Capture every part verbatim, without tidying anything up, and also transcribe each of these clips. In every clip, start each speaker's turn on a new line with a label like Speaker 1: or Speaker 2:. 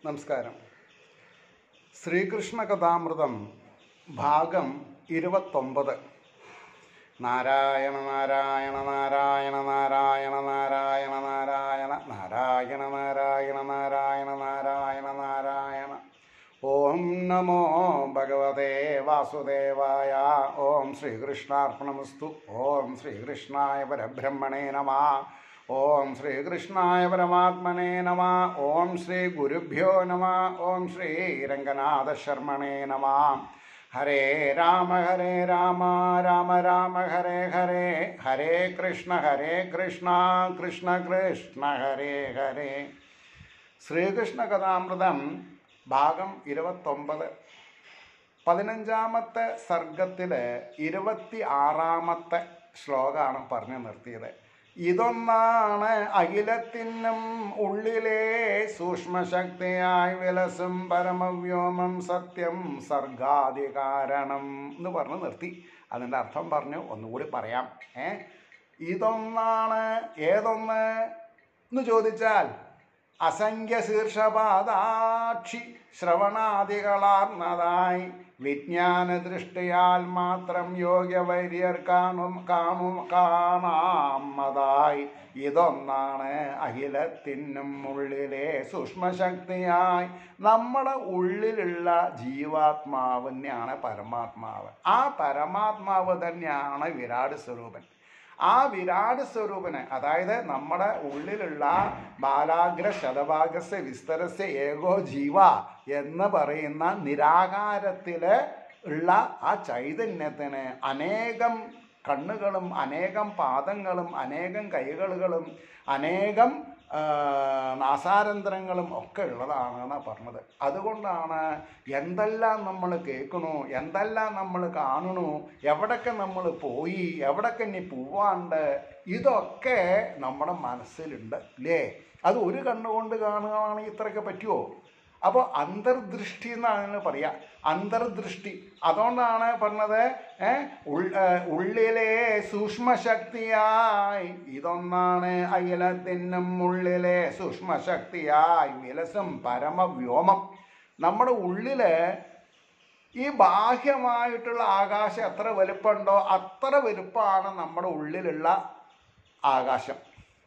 Speaker 1: നമസ്കാരം. ശ്രീകൃഷ്ണ കഥാമൃതം ഭാഗം ഇരുപത്തൊമ്പത്. നാരായണ നാരായണ നാരായണ നാരായണ നാരായണ നാരായണ നാരായണ നാരായണ നാരായണ നാരായണ നാരായണ. ഓം നമോ ഭഗവതേ വാസുദേവായ. ഓം ശ്രീകൃഷ്ണാർപ്പണമസ്തു. ഓം ശ്രീകൃഷ്ണായ പരബ്രഹ്മണേ നമഃ. ഓം ശ്രീകൃഷ്ണായ പരമാത്മനേ നമഃ. ഓം ശ്രീ ഗുരുഭ്യോ നമഃ. ഓം ശ്രീ രംഗനാഥ ശർമ്മണേ നമഃ. ഹരേ രാമ ഹരേ രാമ രാമ രാമ ഹരേ ഹരേ. ഹരേ കൃഷ്ണ ഹരേ കൃഷ്ണ കൃഷ്ണ കൃഷ്ണ ഹരേ ഹരേ. ശ്രീകൃഷ്ണ കഥാമൃതം ഭാഗം ഇരുപത്തൊമ്പത്. പതിനഞ്ചാമത്തെ സർഗത്തിലെ ഇരുപത്തി ആറാമത്തെ ശ്ലോകമാണ് പറഞ്ഞു നിർത്തിയത്. ഇതൊന്നാണ് അഖിലത്തിനും ഉള്ളിലെ സൂക്ഷ്മശക്തിയായി വിലസും പരമവ്യോമം സത്യം സർഗാധികാരണം എന്ന് പറഞ്ഞു നിർത്തി. അതിൻ്റെ അർത്ഥം പറഞ്ഞു ഒന്നുകൂടി പറയാം. ഏ ഇതൊന്നാണ്. ഏതൊന്ന് എന്ന് ചോദിച്ചാൽ അസംഖ്യ ശീർഷപാദാക്ഷി ശ്രവണാദികളാർന്നതായി വിജ്ഞാന ദൃഷ്ടിയാൽ മാത്രം യോഗ്യവൈര്യർ കാണും കാണും കാണാമതായി ഇതൊന്നാണ് അഖിലത്തിനും ഉള്ളിലെ സൂക്ഷ്മശക്തിയായി നമ്മുടെ ഉള്ളിലുള്ള ജീവാത്മാവ് തന്നെയാണ് പരമാത്മാവ്. ആ പരമാത്മാവ് തന്നെയാണ് വിരാട് സ്വരൂപൻ. ആ വിരാട് സ്വരൂപന്, അതായത് നമ്മുടെ ഉള്ളിലുള്ള ബാലാഗ്ര ശതഭാഗസ്യ വിസ്തരസ്യ ഏകോ ജീവ എന്ന് പറയുന്ന നിരാകാരത്തിൽ ഉള്ള ആ ചൈതന്യത്തിന് അനേകം കണ്ണുകളും അനേകം പാദങ്ങളും അനേകം കൈകളുകളും അനേകം നാസാരന്ധ്രങ്ങളും ഒക്കെ ഉള്ളതാണെന്നാണ് പറഞ്ഞത്. അതുകൊണ്ടാണ് എന്തെല്ലാം നമ്മൾ കേൾക്കണു, എന്തെല്ലാം നമ്മൾ കാണണു, എവിടൊക്കെ നമ്മൾ പോയി, എവിടൊക്കെ ഇനി പോവാണ്ട്, ഇതൊക്കെ നമ്മുടെ മനസ്സിലുണ്ട് അല്ലേ? അത് ഒരു കണ്ണുകൊണ്ട് കാണുകയാണെങ്കിൽ ഇത്രയൊക്കെ പറ്റുമോ? അപ്പോൾ അന്തർദൃഷ്ടി എന്നാണ് പറയുക. അന്തർദൃഷ്ടി. അതുകൊണ്ടാണ് പറഞ്ഞത് ഉള്ളിലെ സൂക്ഷ്മശക്തിയായി ഇതൊന്നാണ് അഖിലത്തിനും ഉള്ളിലെ സൂക്ഷ്മശക്തിയായി വിലസും പരമവ്യോമം. നമ്മുടെ ഉള്ളില് ഈ ബാഹ്യമായിട്ടുള്ള ആകാശം എത്ര വലുപ്പമുണ്ടോ അത്ര വലുപ്പമാണ് നമ്മുടെ ഉള്ളിലുള്ള ആകാശം.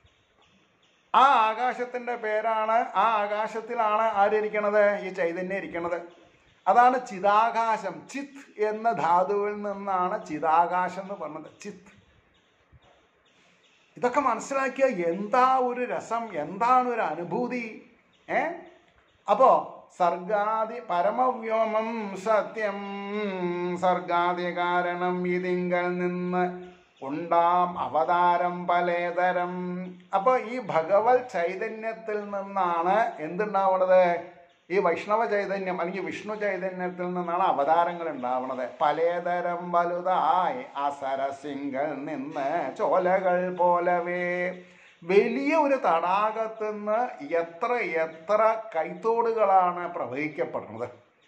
Speaker 1: ആ ആകാശത്തിൻ്റെ പേരാണ്, ആ ആകാശത്തിലാണ് ആരിയ്ക്കണത്? ഈ ചൈതന്യം ഇരിക്കണത്. അതാണ് ചിദാകാശം. ചിത്ത് എന്ന ധാതുവിൽ നിന്നാണ് ചിദാകാശം എന്ന് പറഞ്ഞത്. ചിത്ത്. ഇതൊക്കെ മനസ്സിലാക്കിയ എന്താ ഒരു രസം, എന്താണ് ഒരു അനുഭൂതി. ഏ അപ്പോ സർഗാദി പരമവ്യോമം സത്യം സർഗാദി കാരണം ഇതിങ്കൽ നിന്ന് ഉണ്ടാം അവതാരം പലേതരം. അപ്പോൾ ഈ ഭഗവത് ചൈതന്യത്തിൽ നിന്നാണ് എന്തുണ്ടാവണത്? ഈ വൈഷ്ണവ ചൈതന്യം അല്ലെങ്കിൽ വിഷ്ണു ചൈതന്യത്തിൽ നിന്നാണ് അവതാരങ്ങൾ ഉണ്ടാവണത്. പലേതരം വലുതായി അസരസിങ്കൽ നിന്ന് ചോലകൾ പോലവേ. വലിയ ഒരു തടാകത്തു നിന്ന് എത്ര എത്ര കൈത്തോടുകളാണ് പ്രവഹിക്കപ്പെടുന്നത്.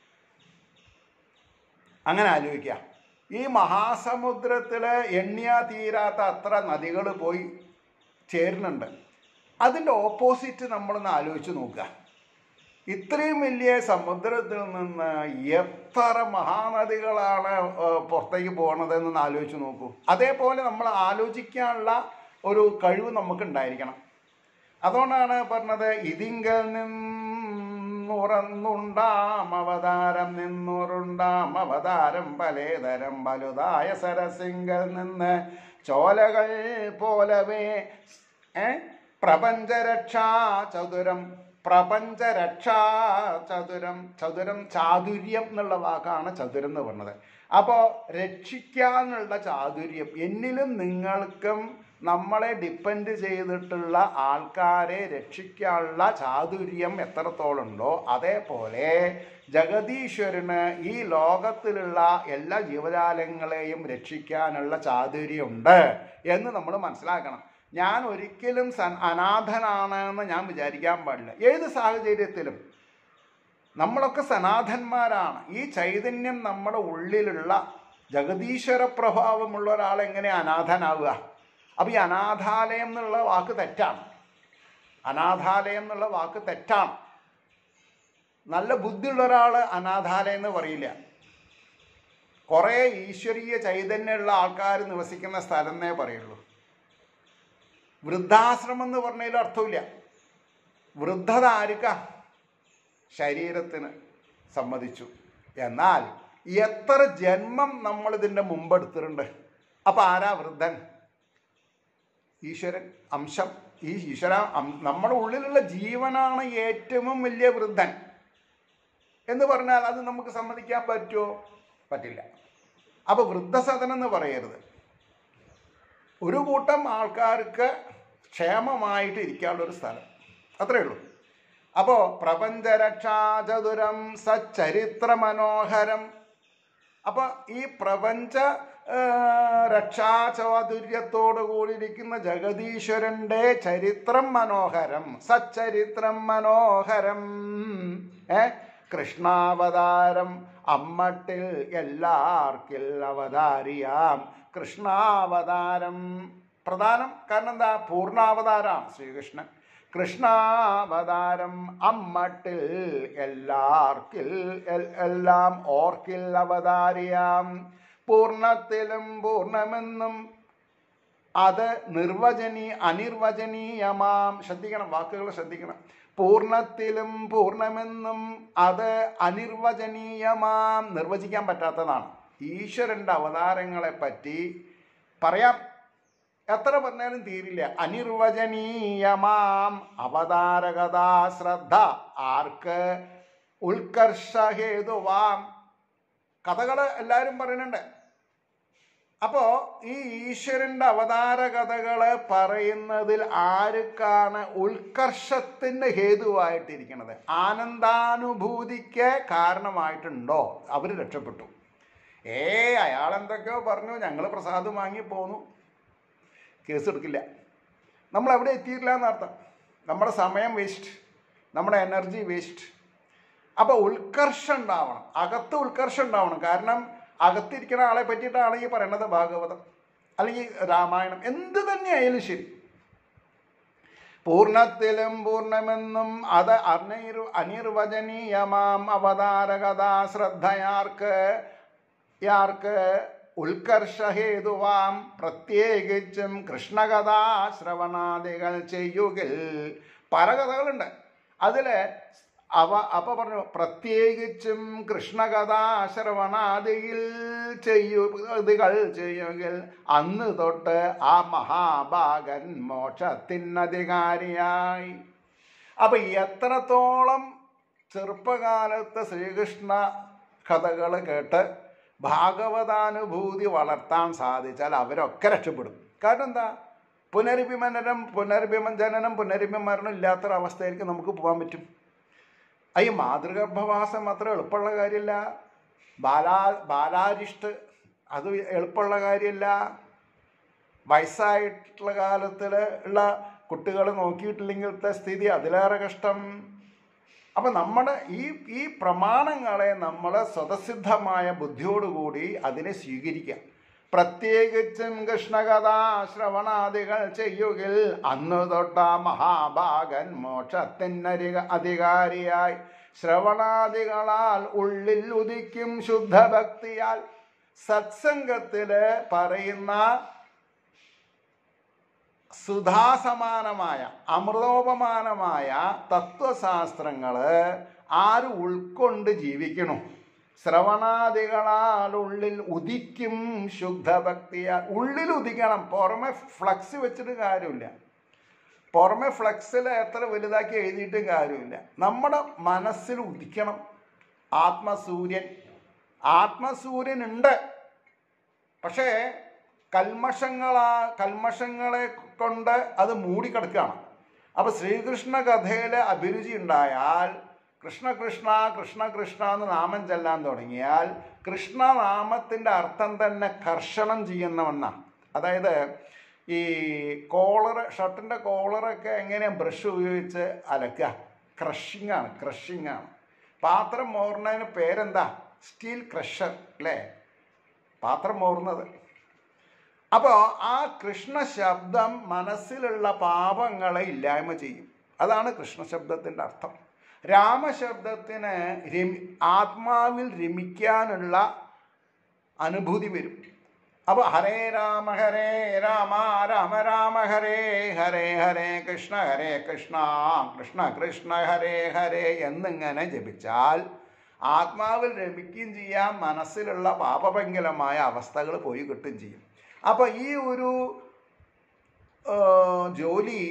Speaker 1: അങ്ങനെ ആലോചിക്കുക. ഈ മഹാസമുദ്രത്തിൽ എണ്ണിയാ തീരാത്ത അത്ര നദികൾ പോയി ചേരുന്നുണ്ട്. അതിൻ്റെ ഓപ്പോസിറ്റ് നമ്മളൊന്ന് ആലോചിച്ച് നോക്കുക. ഇത്രയും വലിയ സമുദ്രത്തിൽ നിന്ന് എത്ര മഹാനദികളാണ് പുറത്തേക്ക് പോകുന്നതെന്ന് ആലോചിച്ച് നോക്കൂ. അതേപോലെ നമ്മൾ ആലോചിക്കാനുള്ള ഒരു കഴിവ് നമുക്കുണ്ടായിരിക്കണം. അതുകൊണ്ടാണ് പറഞ്ഞത് ഇതിങ്കൽ നിന്നുറന്നുണ്ടാം അവതാരം നിന്നുറുണ്ടാം അവതാരം പലേതരം വലുതായ സരസിങ്കൽ നിന്ന് ചോലകൾ പോലവേ. ഏ പ്രപഞ്ചരക്ഷാ ചതുരം. പ്രപഞ്ചരക്ഷാ ചതുരം. ചതുരം ചാതുര്യം എന്നുള്ള വാക്കാണ് ചതുരം എന്ന് പറഞ്ഞത്. അപ്പോൾ രക്ഷിക്കാനുള്ള ചാതുര്യം എന്നിലും നിങ്ങൾക്കും നമ്മളെ ഡിപ്പെൻഡ് ചെയ്തിട്ടുള്ള ആൾക്കാരെ രക്ഷിക്കാനുള്ള ചാതുര്യം എത്രത്തോളുണ്ടോ അതേപോലെ ജഗദീശ്വരന് ഈ ലോകത്തിലുള്ള എല്ലാ ജീവജാലങ്ങളെയും രക്ഷിക്കാനുള്ള ചാതുര്യമുണ്ട് എന്ന് നമ്മൾ മനസ്സിലാക്കണം. ഞാൻ ഒരിക്കലും സൻ അനാഥനാണെന്ന് ഞാൻ വിചാരിക്കാൻ പാടില്ല. ഏത് സാഹചര്യത്തിലും നമ്മളൊക്കെ സനാഥന്മാരാണ്. ഈ ചൈതന്യം നമ്മുടെ ഉള്ളിലുള്ള ജഗദീശ്വര പ്രഭാവമുള്ള ഒരാളെങ്ങനെ അനാഥനാവുക? അപ്പോൾ ഈ അനാഥാലയം എന്നുള്ള വാക്ക് തെറ്റാണ്. അനാഥാലയം എന്നുള്ള വാക്ക് തെറ്റാണ്. നല്ല ബുദ്ധിയുള്ള ഒരാൾ അനാഥാലയം എന്ന് പറയില്ല. കുറേ ഈശ്വരീയ ചൈതന്യമുള്ള ആൾക്കാർ നിവസിക്കുന്ന സ്ഥലം എന്നേ പറയുള്ളൂ. വൃദ്ധാശ്രമം എന്ന് പറഞ്ഞതിൽ അർത്ഥമില്ല. വൃദ്ധത ആർക്കാ? ശരീരത്തിന് സമ്മതിച്ചു. എന്നാൽ എത്ര ജന്മം നമ്മളിതിൻ്റെ മുമ്പെടുത്തിട്ടുണ്ട്. അപ്പം ആരാ വൃദ്ധൻ? ഈശ്വരൻ അംശം. ഈ ഈശ്വര നമ്മുടെ ഉള്ളിലുള്ള ജീവനാണ് ഏറ്റവും വലിയ വൃദ്ധൻ എന്ന് പറഞ്ഞാൽ അത് നമുക്ക് സമ്മതിക്കാൻ പറ്റുമോ? പറ്റില്ല. അപ്പോൾ വൃദ്ധസദനം എന്ന് പറയരുത്. ഒരു കൂട്ടം ആൾക്കാർക്ക് ക്ഷേമമായിട്ട് ഇരിക്കാനുള്ളൊരു സ്ഥലം, അത്രയേ ഉള്ളൂ. അപ്പോൾ പ്രപഞ്ചരക്ഷാചതുരം സച്ചരിത്ര മനോഹരം. അപ്പോൾ ഈ പ്രപഞ്ച രക്ഷാചാതുര്യത്തോടു കൂടിയിരിക്കുന്ന ജഗദീശ്വരൻ്റെ ചരിത്രം മനോഹരം, സച്ചരിത്രം മനോഹരം. ഏ കൃഷ്ണാവതാരം അമ്മട്ടിൽ എല്ലാവർക്കിൽ അവതാരിയാം. കൃഷ്ണാവതാരം പ്രധാനം. കാരണം എന്താ? പൂർണ്ണാവതാരമാണ് ശ്രീകൃഷ്ണൻ. കൃഷ്ണാവതാരം അമ്മട്ടിൽ എല്ലാവർക്കിൽ എല്ലാം ഓർക്കിൽ അവതാരിയാം. പൂർണ്ണത്തിലും പൂർണ്ണമെന്നും അത് നിർവചനീ അനിർവചനീയമാം. ശ്രദ്ധിക്കണം, വാക്കുകൾ ശ്രദ്ധിക്കണം. പൂർണ്ണത്തിലും പൂർണ്ണമെന്നും അത് അനിർവചനീയമാം, നിർവചിക്കാൻ പറ്റാത്തതാണ്. ഈശ്വരൻ്റെ അവതാരങ്ങളെ പറ്റി പറയാം, എത്ര പറഞ്ഞാലും തീരില്ല. അനിർവചനീയമാം അവതാരകഥാ ശ്രദ്ധ ആർക്ക്? ഉത്കർഷഹേതുവാം. കഥകൾ എല്ലാവരും പറയുന്നുണ്ട്. അപ്പോൾ ഈ ഈശ്വരൻ്റെ അവതാര കഥകൾ പറയുന്നതിൽ ആർക്കാണ് ഉത്കർഷത്തിൻ്റെ ഹേതുവായിട്ടിരിക്കുന്നത്? ആനന്ദാനുഭൂതിക്ക് കാരണമായിട്ടുണ്ടോ? അവർ രക്ഷപ്പെട്ടു. ഏ അയാളെന്തൊക്കെയോ പറഞ്ഞു, ഞങ്ങൾ പ്രസാദം വാങ്ങി പോന്നു, കേസ് എടുക്കില്ല. നമ്മൾ എവിടെ എത്തിയിട്ടില്ല എന്നർത്ഥം. നമ്മുടെ സമയം വേസ്റ്റ്, നമ്മുടെ എനർജി വേസ്റ്റ്. അപ്പോൾ ഉത്കർഷം ഉണ്ടാവണം, അകത്ത് ഉത്കർഷം ഉണ്ടാവണം. കാരണം അകത്തിരിക്കുന്ന ആളെ പറ്റിയിട്ടാണ് ഈ പറയുന്നത് ഭാഗവതം അല്ലെങ്കിൽ രാമായണം, എന്ത് തന്നെയായാലും ശരി. പൂർണ്ണത്തിലും പൂർണ്ണമെന്നും അത് അനിർ അനിർവചനീയമാം അവതാരകഥാ ശ്രദ്ധയാർക്ക് യാർക്ക് ഉത്കർഷഹേതുവാം. പ്രത്യേകിച്ചും കൃഷ്ണകഥാ ശ്രവണാദികൾ ചെയ്യുകിൽ. പല കഥകളുണ്ട് അതിൽ. അവ അപ്പോൾ പറഞ്ഞു പ്രത്യേകിച്ചും കൃഷ്ണകഥാ ശ്രവണാദികൾ ചെയ്യുകൾ ചെയ്യുകിൽ അന്ന് തൊട്ട് ആ മഹാഭാഗൻ മോക്ഷത്തിനധികാരിയായി. അപ്പം എത്രത്തോളം ചെറുപ്പകാലത്ത് ശ്രീകൃഷ്ണ കഥകൾ കേട്ട് ഭാഗവതാനുഭൂതി വളർത്താൻ സാധിച്ചാൽ അവരൊക്കെ രക്ഷപ്പെടും. കാരണം എന്താ? പുനരഭിമനനം പുനരഭിമജനനം പുനരഭിമരണം ഇല്ലാത്തൊരവസ്ഥയിലേക്ക് നമുക്ക് പോകാൻ പറ്റും. ഈ മാതൃഗർഭവാസം അത്ര എളുപ്പമുള്ള കാര്യമല്ല. ബാലാ ബാലാരിഷ്ട് അത് എളുപ്പമുള്ള കാര്യമല്ല. വയസ്സായിട്ടുള്ള കാലത്തിൽ ഉള്ള കുട്ടികൾ നോക്കിയിട്ടില്ലെങ്കിലത്തെ സ്ഥിതി അതിലേറെ കഷ്ടം. അപ്പം നമ്മുടെ ഈ ഈ പ്രമാണങ്ങളെ നമ്മൾ സ്വതസിദ്ധമായ ബുദ്ധിയോടുകൂടി അതിനെ സ്വീകരിക്കുക. പ്രത്യേകിച്ചും കൃഷ്ണകഥാ ശ്രവണാദികൾ ചെയ്യുകിൽ അന്നു തൊട്ട മഹാഭാഗൻ മോക്ഷത്തിനരിക അധികാരിയായി. ശ്രവണാദികളാൽ ഉള്ളിൽ ഉദിക്കും ശുദ്ധഭക്തിയാൽ സത്സംഗത്തിൽ പറയുന്ന സുധാസമാനമായ അമൃതോപമാനമായ തത്വശാസ്ത്രങ്ങൾ ആര് ഉൾക്കൊണ്ട് ജീവിക്കണു? ശ്രവണാദികളാൽ ഉള്ളിൽ ഉദിക്കും ശുദ്ധഭക്തിയാൽ. ഉള്ളിൽ ഉദിക്കണം, പുറമെ ഫ്ലക്സ് വെച്ചിട്ട് കാര്യമില്ല. പുറമെ ഫ്ലക്സിൽ എത്ര വലുതാക്കി എഴുതിയിട്ടും കാര്യമില്ല. നമ്മുടെ മനസ്സിൽ ഉദിക്കണം ആത്മസൂര്യൻ. ആത്മസൂര്യനുണ്ട്, പക്ഷേ കൽമഷങ്ങളാ കൽമഷങ്ങളെ കൊണ്ട് അത് മൂടിക്കിടക്കുകയാണ്. അപ്പോൾ ശ്രീകൃഷ്ണ കഥയിൽ അഭിരുചി ഉണ്ടായാൽ കൃഷ്ണ കൃഷ്ണ കൃഷ്ണ കൃഷ്ണ എന്ന് നാമം ചെല്ലാൻ തുടങ്ങിയാൽ കൃഷ്ണനാമത്തിൻ്റെ അർത്ഥം തന്നെ കർഷണം ചെയ്യുന്നവെന്നാണ്. അതായത് ഈ കോളർ, ഷർട്ടിൻ്റെ കോളറൊക്കെ എങ്ങനെയാണ് ബ്രഷ് ഉപയോഗിച്ച് അലക്കുക? ക്രഷിങ്ങാണ്, ക്രഷിങ്ങാണ്. പാത്രം മോറുന്നതിന് പേരെന്താ? സ്റ്റീൽ ക്രഷർ അല്ലേ, പാത്രം മോറുന്നത്. അപ്പോൾ ആ കൃഷ്ണ ശബ്ദം മനസ്സിലുള്ള പാപങ്ങളെ ഇല്ലായ്മ ചെയ്യും. അതാണ് കൃഷ്ണ ശബ്ദത്തിൻ്റെ അർത്ഥം. രാമശബ്ദത്തിന് രമി ആത്മാവിൽ രമിക്കാനുള്ള അനുഭൂതി വരും. അപ്പോൾ ഹരേ രാമ ഹരേ രാമ രാമ രാമ ഹരേ ഹരേ ഹരേ കൃഷ്ണ ഹരേ കൃഷ്ണ കൃഷ്ണ കൃഷ്ണ ഹരേ ഹരേ എന്നിങ്ങനെ ജപിച്ചാൽ ആത്മാവിൽ രമിക്കുകയും ചെയ്യാം, മനസ്സിലുള്ള പാപഭംഗലമായ അവസ്ഥകൾ പോയി കിട്ടുകയും ചെയ്യും. അപ്പോൾ ഈ ഒരു ജോലി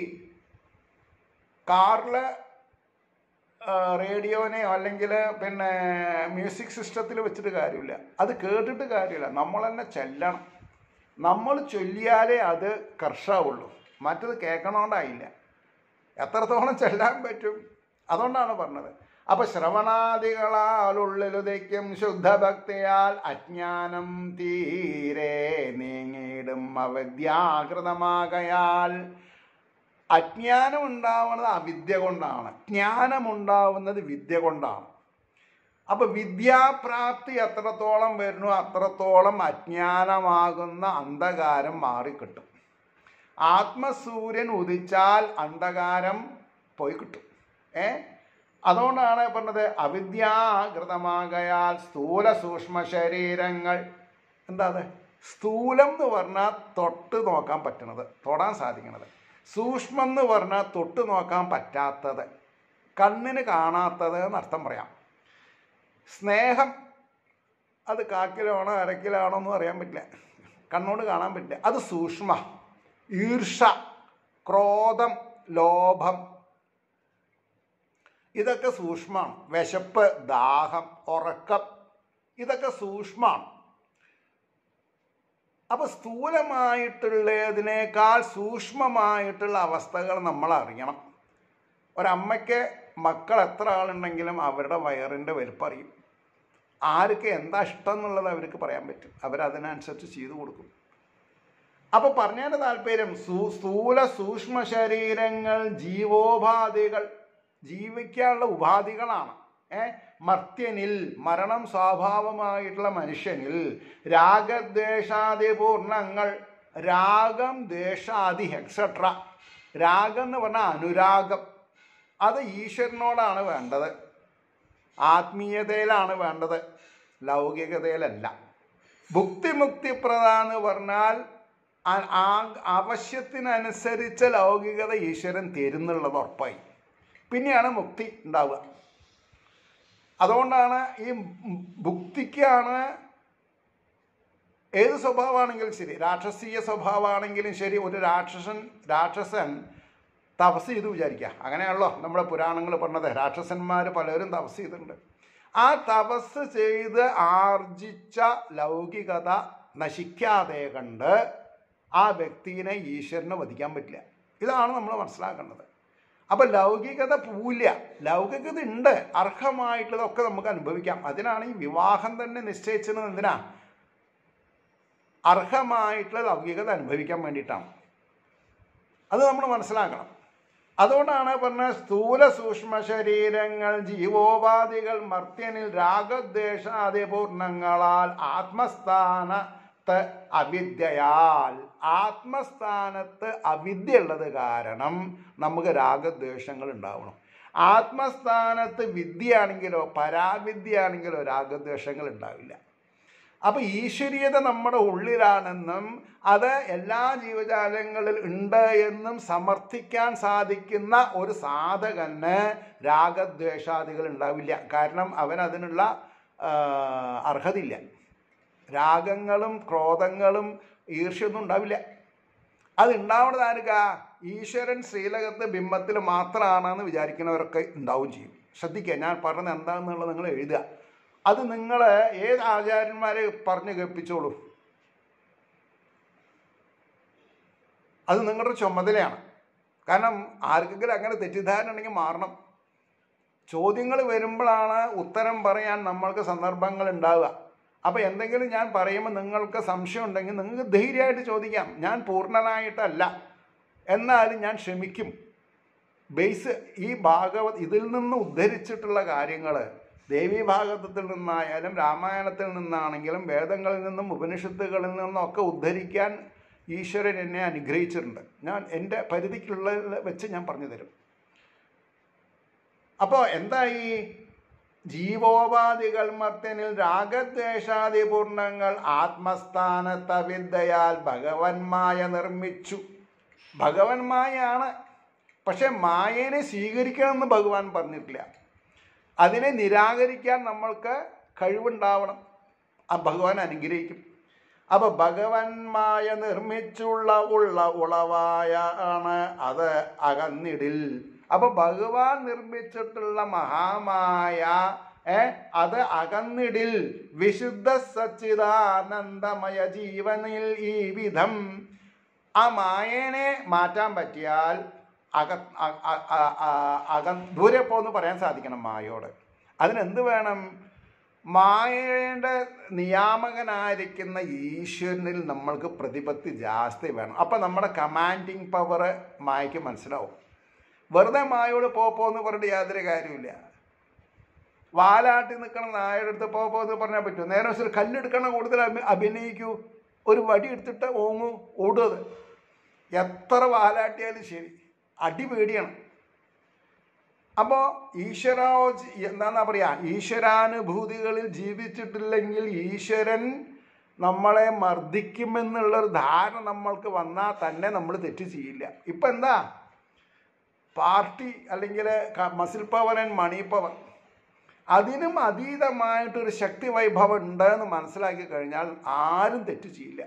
Speaker 1: കാറിൽ റേഡിയോനെയോ അല്ലെങ്കിൽ പിന്നെ മ്യൂസിക് സിസ്റ്റത്തിൽ വെച്ചിട്ട് കാര്യമില്ല, അത് കേട്ടിട്ട് കാര്യമില്ല. നമ്മൾ തന്നെ ചെല്ലണം. നമ്മൾ ചൊല്ലിയാലേ അത് കർഷാവുള്ളൂ, മറ്റത് കേൾക്കണോണ്ടായില്ല. എത്രത്തോളം ചെല്ലാൻ പറ്റും, അതുകൊണ്ടാണ് പറഞ്ഞത്. അപ്പം ശ്രവണാദികളാലുള്ളിലുദയ്ക്കും ശുദ്ധഭക്തിയാൽ അജ്ഞാനം തീരെ നീങ്ങിടും അവിദ്യാകൃതമാകയാൽ. അജ്ഞാനം ഉണ്ടാവുന്നത് അവിദ്യ കൊണ്ടാണ്, ജ്ഞാനമുണ്ടാവുന്നത് വിദ്യ കൊണ്ടാണ്. അപ്പം വിദ്യാപ്രാപ്തി എത്രത്തോളം വരുന്നു അത്രത്തോളം അജ്ഞാനമാകുന്ന അന്ധകാരം മാറിക്കിട്ടും. ആത്മസൂര്യൻ ഉദിച്ചാൽ അന്ധകാരം പോയി കിട്ടും. ഏ അതുകൊണ്ടാണ് പറഞ്ഞത് അവിദ്യാകൃതമാകയാൽ സ്ഥൂല സൂക്ഷ്മ ശരീരങ്ങൾ. എന്താ അത്? സ്ഥൂലം എന്ന് പറഞ്ഞാൽ തൊട്ട് നോക്കാൻ പറ്റുന്നത്, തൊടാൻ സാധിക്കുന്നത്. സൂക്ഷ്മം എന്ന് പറഞ്ഞാൽ തൊട്ട് നോക്കാൻ പറ്റാത്തത്, കണ്ണിന് കാണാത്തത് എന്നർത്ഥം പറയാം. സ്നേഹം അത് കാക്കിലാണോ അരക്കിലാണോ എന്ന് അറിയാൻ പറ്റില്ല, കണ്ണോട് കാണാൻ പറ്റില്ല, അത് സൂക്ഷ്മ. ഈർഷ, ക്രോധം, ലോഭം ഇതൊക്കെ സൂക്ഷ്മമാണ്. വിശപ്പ്, ദാഹം, ഉറക്കം ഇതൊക്കെ സൂക്ഷ്മമാണ്. അപ്പോൾ സ്ഥൂലമായിട്ടുള്ളതിനേക്കാൾ സൂക്ഷ്മമായിട്ടുള്ള അവസ്ഥകൾ നമ്മൾ അറിയണം. ഒരമ്മയ്ക്ക് മക്കൾ എത്ര ആളുണ്ടെങ്കിലും അവരുടെ വയറിൻ്റെ വലുപ്പറിയും. ആർക്ക് എന്താ ഇഷ്ടം എന്നുള്ളത് അവർക്ക് പറയാൻ പറ്റും, അവരതിനനുസരിച്ച് ചെയ്തു കൊടുക്കും. അപ്പോൾ പറഞ്ഞതിൻ്റെ താല്പര്യം സൂ സ്ഥൂല സൂക്ഷ്മ ശരീരങ്ങൾ ജീവോപാധികൾ, ജീവിക്കാനുള്ള ഉപാധികളാണ്. ഏ മർത്യനിൽ, മരണം സ്വാഭാവമായിട്ടുള്ള മനുഷ്യനിൽ രാഗദ്വേഷാദി പൂർണ്ണങ്ങൾ, രാഗം ദ്വേഷാദി എക്സെട്ര. രാഗം എന്ന് പറഞ്ഞാൽ അനുരാഗം, അത് ഈശ്വരനോടാണ് വേണ്ടത്, ആത്മീയതയിലാണ് വേണ്ടത്, ലൗകികതയിലല്ല. ഭുക്തിമുക്തിപ്രദ എന്ന് പറഞ്ഞാൽ ആവശ്യത്തിനനുസരിച്ച് ലൗകികത ഈശ്വരൻ തരുന്നുള്ളത് ഉറപ്പായി, പിന്നെയാണ് മുക്തി ഉണ്ടാവുക. അതുകൊണ്ടാണ് ഈ ഭുക്തിക്കാണ് ഏത് സ്വഭാവമാണെങ്കിലും ശരി, രാക്ഷസീയ സ്വഭാവമാണെങ്കിലും ശരി, ഒരു രാക്ഷസൻ രാക്ഷസൻ തപസ് ചെയ്ത് വിചാരിക്കുക, അങ്ങനെയാണല്ലോ നമ്മുടെ പുരാണങ്ങൾ പറഞ്ഞത്. രാക്ഷസന്മാർ പലരും തപസ് ചെയ്തിട്ടുണ്ട്. ആ തപസ് ചെയ്ത് ആർജിച്ച ലൗകികത നശിക്കാതെ കണ്ട് ആ വ്യക്തിയെ ഈശ്വരനെ വധിക്കാൻ പറ്റില്ല. ഇതാണ് നമ്മൾ മനസ്സിലാക്കേണ്ടത്. അപ്പം ലൗകികത പോവില്ല, ലൗകികത ഉണ്ട്, അർഹമായിട്ടുള്ളതൊക്കെ നമുക്ക് അനുഭവിക്കാം. അതിനാണ് ഈ വിവാഹം തന്നെ നിശ്ചയിച്ചത്. എന്തിനാ? അർഹമായിട്ടുള്ള ലൗകികത അനുഭവിക്കാൻ വേണ്ടിയിട്ടാണ്. അത് നമ്മൾ മനസ്സിലാക്കണം. അതുകൊണ്ടാണ് പറഞ്ഞ സ്ഥൂല സൂക്ഷ്മ ശരീരങ്ങൾ ജീവോപാധികൾ മർത്യനിൽ രാഗദ്വേഷാദി പൂർണ്ണങ്ങളാൽ ആത്മസ്ഥാനത്ത് അവിദ്യയാൽ, ആത്മസ്ഥാനത്ത് അവിദ്യ ഉള്ളത് കാരണം നമുക്ക് രാഗദ്വേഷങ്ങൾ ഉണ്ടാവണം. ആത്മസ്ഥാനത്ത് വിദ്യയാണെങ്കിലോ പരാവിദ്യയാണെങ്കിലോ രാഗദ്വേഷങ്ങൾ ഉണ്ടാവില്ല. അപ്പോൾ ഈശ്വരീയത നമ്മുടെ ഉള്ളിലാണെന്നും അത് എല്ലാ ജീവജാലങ്ങളിൽ ഉണ്ട് എന്നും സമർത്ഥിക്കാൻ സാധിക്കുന്ന ഒരു സാധകന് രാഗദ്വേഷാദികൾ ഉണ്ടാവില്ല. കാരണം അവനതിനുള്ള അർഹതയില്ല. രാഗങ്ങളും ക്രോധങ്ങളും ഈർഷ്യൊന്നും ഉണ്ടാവില്ല. അതുണ്ടാവുന്നത് ആർക്കാ? ഈശ്വരൻ ശ്രീലകത്ത് ബിംബത്തിൽ മാത്രമാണെന്ന് വിചാരിക്കുന്നവരൊക്കെ ഉണ്ടാവുകയും ചെയ്യും. ശ്രദ്ധിക്കുക, ഞാൻ പറഞ്ഞത് എന്താണെന്നുള്ളത് നിങ്ങൾ എഴുതുക. അത് നിങ്ങൾ ഏത് ആചാര്യന്മാരെ പറഞ്ഞ് കേൾപ്പിച്ചോളൂ, അത് നിങ്ങളുടെ ചുമതലയാണ്. കാരണം ആർക്കെങ്കിലും അങ്ങനെ തെറ്റിദ്ധാരണ ഉണ്ടെങ്കിൽ മാറണം. ചോദ്യങ്ങൾ വരുമ്പോഴാണ് ഉത്തരം പറയാൻ നമ്മൾക്ക് സന്ദർഭങ്ങൾ ഉണ്ടാവുക. അപ്പോൾ എന്തെങ്കിലും ഞാൻ പറയുമ്പോൾ നിങ്ങൾക്ക് സംശയം ഉണ്ടെങ്കിൽ നിങ്ങൾക്ക് ധൈര്യമായിട്ട് ചോദിക്കാം. ഞാൻ പൂർണ്ണനായിട്ടല്ല, എന്നാലും ഞാൻ ക്ഷമിക്കും. ബേസ് ഈ ഭാഗവത് ഇതിൽ നിന്ന് ഉദ്ധരിച്ചിട്ടുള്ള കാര്യങ്ങൾ ദേവീ ഭാഗവതത്തിൽ നിന്നായാലും രാമായണത്തിൽ നിന്നാണെങ്കിലും വേദങ്ങളിൽ നിന്നും ഉപനിഷത്തുകളിൽ നിന്നൊക്കെ ഉദ്ധരിക്കാൻ ഈശ്വരൻ എന്നെ അനുഗ്രഹിച്ചിട്ടുണ്ട്. ഞാൻ എൻ്റെ പരിധിക്കുള്ള വെച്ച് ഞാൻ പറഞ്ഞു തരും. അപ്പോൾ എന്തായി? ജീവോപാധികൾ മർത്യനിൽ രാഗദ്വേഷാദിപൂർണങ്ങൾ ആത്മസ്ഥാനത്ത വിദ്യയാൽ ഭഗവൻ മായ നിർമ്മിച്ചു. ഭഗവൻ മായയാണ്, പക്ഷെ മായനെ സ്വീകരിക്കണമെന്ന് ഭഗവാൻ പറഞ്ഞിട്ടില്ല. അതിനെ നിരാകരിക്കാൻ നമ്മൾക്ക് കഴിവുണ്ടാവണം. ആ ഭഗവാൻ അനുഗ്രഹിക്കും. അപ്പോൾ ഭഗവൻ മായ നിർമ്മിച്ചുള്ള ഉള്ള ഉളവായ ആണ് അത് അകന്നിടിൽ. അപ്പോൾ ഭഗവാൻ നിർമ്മിച്ചിട്ടുള്ള മഹാമായ ഏ അത് അകന്നിടിൽ വിശുദ്ധ സച്ചിദാനന്ദമയ ജീവനിൽ ഈ വിധം ആ മായനെ മാറ്റാൻ പറ്റിയാൽ അക അക ദൂരെ പോന്ന് പറയാൻ സാധിക്കണം മായയോട്. അതിനെന്ത് വേണം? മായയുടെ നിയാമകനായിരിക്കുന്ന ഈശ്വരനിൽ നമ്മൾക്ക് പ്രതിപത്തി ജാസ്തി വേണം. അപ്പം നമ്മുടെ കമാൻഡിങ് പവർ മായയ്ക്ക് മനസ്സിലാവും. വെറുതെ മായോട് പോപ്പോന്ന് പറഞ്ഞിട്ട് യാതൊരു കാര്യമില്ല. വാലാട്ടി നിൽക്കണ നായയുടെ അടുത്ത് പോപ്പോന്ന് പറഞ്ഞാൽ പറ്റുമോ? നേരെ വെച്ചാൽ കല്ലെടുക്കണ കൂടുതൽ അഭിനയിക്കൂ, ഒരു വടി എടുത്തിട്ട് ഓങ്ങൂ, ഓടുന്നത്. എത്ര വാലാട്ടിയാലും ശരി, അടി പേടിയാണ്. അപ്പോൾ ഈശ്വര എന്താണെന്നാ പറയുക, ഈശ്വരാനുഭൂതികളിൽ ജീവിച്ചിട്ടില്ലെങ്കിൽ ഈശ്വരൻ നമ്മളെ മർദ്ദിക്കുമെന്നുള്ളൊരു ധാരണ നമ്മൾക്ക് വന്നാൽ തന്നെ നമ്മൾ തെറ്റ് ചെയ്യില്ല. ഇപ്പം എന്താ പാർട്ടി അല്ലെങ്കിൽ muscle power and money power, അതിനും അതീതമായിട്ടൊരു ശക്തി വൈഭവം ഉണ്ടെന്ന് മനസ്സിലാക്കി കഴിഞ്ഞാൽ ആരും തെറ്റ് ചെയ്യില്ല.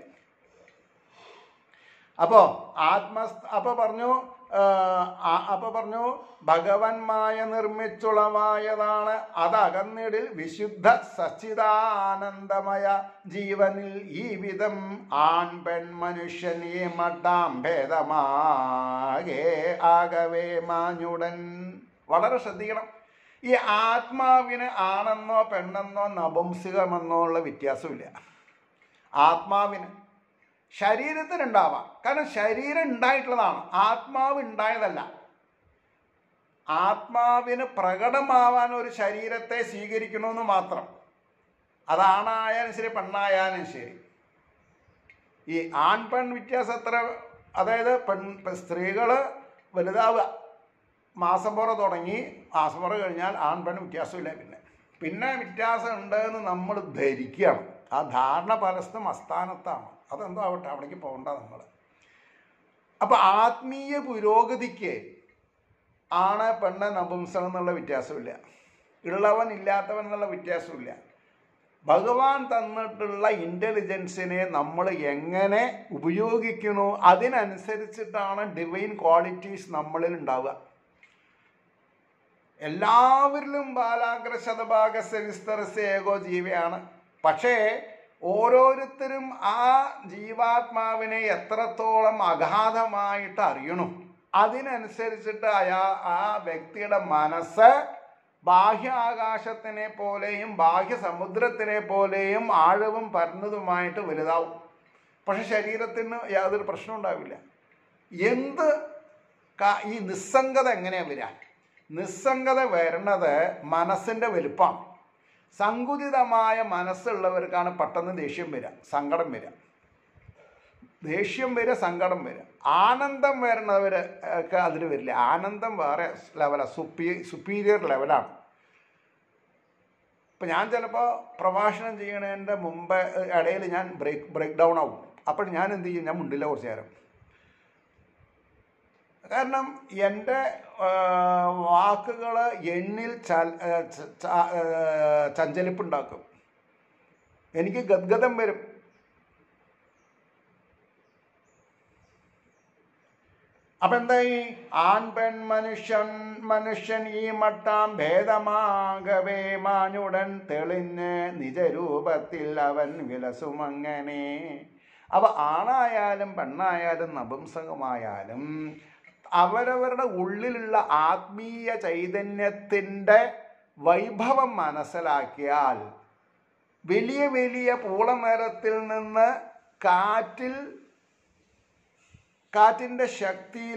Speaker 1: അപ്പോൾ ആത്മ അപ്പോൾ പറഞ്ഞു അപ്പോൾ പറഞ്ഞു ഭഗവന്മായ നിർമ്മിച്ചുളവായതാണ് അത് അകന്നിടിൽ വിശുദ്ധ സച്ചിദാനന്ദമയ ജീവനിൽ ഈ വിധം ആൺ പെൺ മനുഷ്യനീ മട്ടാം ഭേദമാകെ ആകവേ മാഞ്ഞുടൻ. വളരെ ശ്രദ്ധിക്കണം. ഈ ആത്മാവിന് ആണെന്നോ പെണ്ണെന്നോ നപുംസകമെന്നോ ഉള്ള വ്യത്യാസമില്ല. ആത്മാവിന് ശരീരത്തിനുണ്ടാവാം, കാരണം ശരീരം ഉണ്ടായിട്ടുള്ളതാണ്, ആത്മാവ് ഉണ്ടായതല്ല. ആത്മാവിന് പ്രകടമാവാൻ ഒരു ശരീരത്തെ സ്വീകരിക്കണമെന്ന് മാത്രം. അതാണായാലും ശരി പെണ്ണായാലും ശരി. ഈ ആൺ പെൺ വ്യത്യാസം എത്ര, അതായത് പെൺ സ്ത്രീകൾ വലുതാവുക, മാസം പുറ തുടങ്ങി മാസം പുറ കഴിഞ്ഞാൽ ആൺ പെൺ വ്യത്യാസമില്ല. പിന്നെ പിന്നെ വ്യത്യാസം ഉണ്ടെന്ന് നമ്മൾ ധരിക്കുകയാണ്. ആ ധാരണ പലസ്തും അസ്ഥാനത്താണ്. അതെന്തോ ആവട്ടെ, അവിടേക്ക് പോകണ്ട നമ്മൾ. അപ്പം ആത്മീയ പുരോഗതിക്ക് ആണ് പെണ്ണ് നപുംസകം എന്നുള്ള വ്യത്യാസമില്ല, ഉള്ളവൻ ഇല്ലാത്തവൻ എന്നുള്ള വ്യത്യാസമില്ല. ഭഗവാൻ തന്നിട്ടുള്ള ഇൻ്റലിജൻസിനെ നമ്മൾ എങ്ങനെ ഉപയോഗിക്കണോ അതിനനുസരിച്ചിട്ടാണ് ഡിവൈൻ ക്വാളിറ്റീസ് നമ്മളിൽ ഉണ്ടാവുക. എല്ലാവരിലും ബാലാഗ്ര ശതഭാഗസ്യ വിസ്തരസ്യ ഏകോ ജീവിയാണ്. പക്ഷേ ഓരോരുത്തരും ആ ജീവാത്മാവിനെ എത്രത്തോളം അഗാധമായിട്ട് അറിയണം, അതിനനുസരിച്ചിട്ട് അയാ ആ വ്യക്തിയുടെ മനസ്സ് ബാഹ്യാകാശത്തിനെ പോലെയും ബാഹ്യ സമുദ്രത്തിനെ പോലെയും ആഴവും പരന്നതുമായിട്ട് വലുതാവും. പക്ഷെ ശരീരത്തിന് യാതൊരു പ്രശ്നം ഉണ്ടാവില്ല. എന്ത് ഈ നിസ്സംഗത എങ്ങനെയാണ് വരിക? നിസ്സംഗത വരുന്നത് മനസ്സിൻ്റെ വലുപ്പമാണ്. സങ്കുചിതമായ മനസ്സുള്ളവർക്കാണ് പെട്ടെന്ന് ദേഷ്യം വരിക, സങ്കടം വരിക. ദേഷ്യം വരിക, സങ്കടം വരിക. ആനന്ദം വരുന്നവർ ഒക്കെ അതിൽ വരില്ല. ആനന്ദം വേറെ ലെവലാണ്, സുപ്പീ സുപ്പീരിയർ ലെവലാണ്. ഇപ്പം ഞാൻ ചിലപ്പോൾ പ്രഭാഷണം ചെയ്യണതിൻ്റെ മുമ്പ് ഇടയിൽ ഞാൻ ബ്രേക്ക് ബ്രേക്ക് ഡൗൺ ആവും. അപ്പോൾ ഞാൻ എന്ത് ചെയ്യും? ഞാൻ മുണ്ടില്ല കുറച്ച് നേരം. കാരണം എൻ്റെ വാക്കുകൾ എന്നിൽ ചഞ്ചലിപ്പുണ്ടാക്കും, എനിക്ക് ഗദ്ഗതം വരും. അപ്പം എന്തായി? ആൺ പെൺ മനുഷ്യൻ മനുഷ്യൻ ഈ മട്ടാം ഭേദമാകവേ മാഞ്ഞുടൻ തെളിഞ്ഞ് നിജരൂപത്തിൽ അവൻ വിലസുമങ്ങനെ. അപ്പോൾ ആണായാലും പെണ്ണായാലും നപുംസകമായാലും അവരവരുടെ ഉള്ളിലുള്ള ആത്മീയ ചൈതന്യത്തിൻ്റെ വൈഭവം മനസ്സിലാക്കിയാൽ വലിയ വലിയ പൂളമരത്തിൽ നിന്ന് കാറ്റിൽ കാറ്റിൻ്റെ ശക്തിയിൽ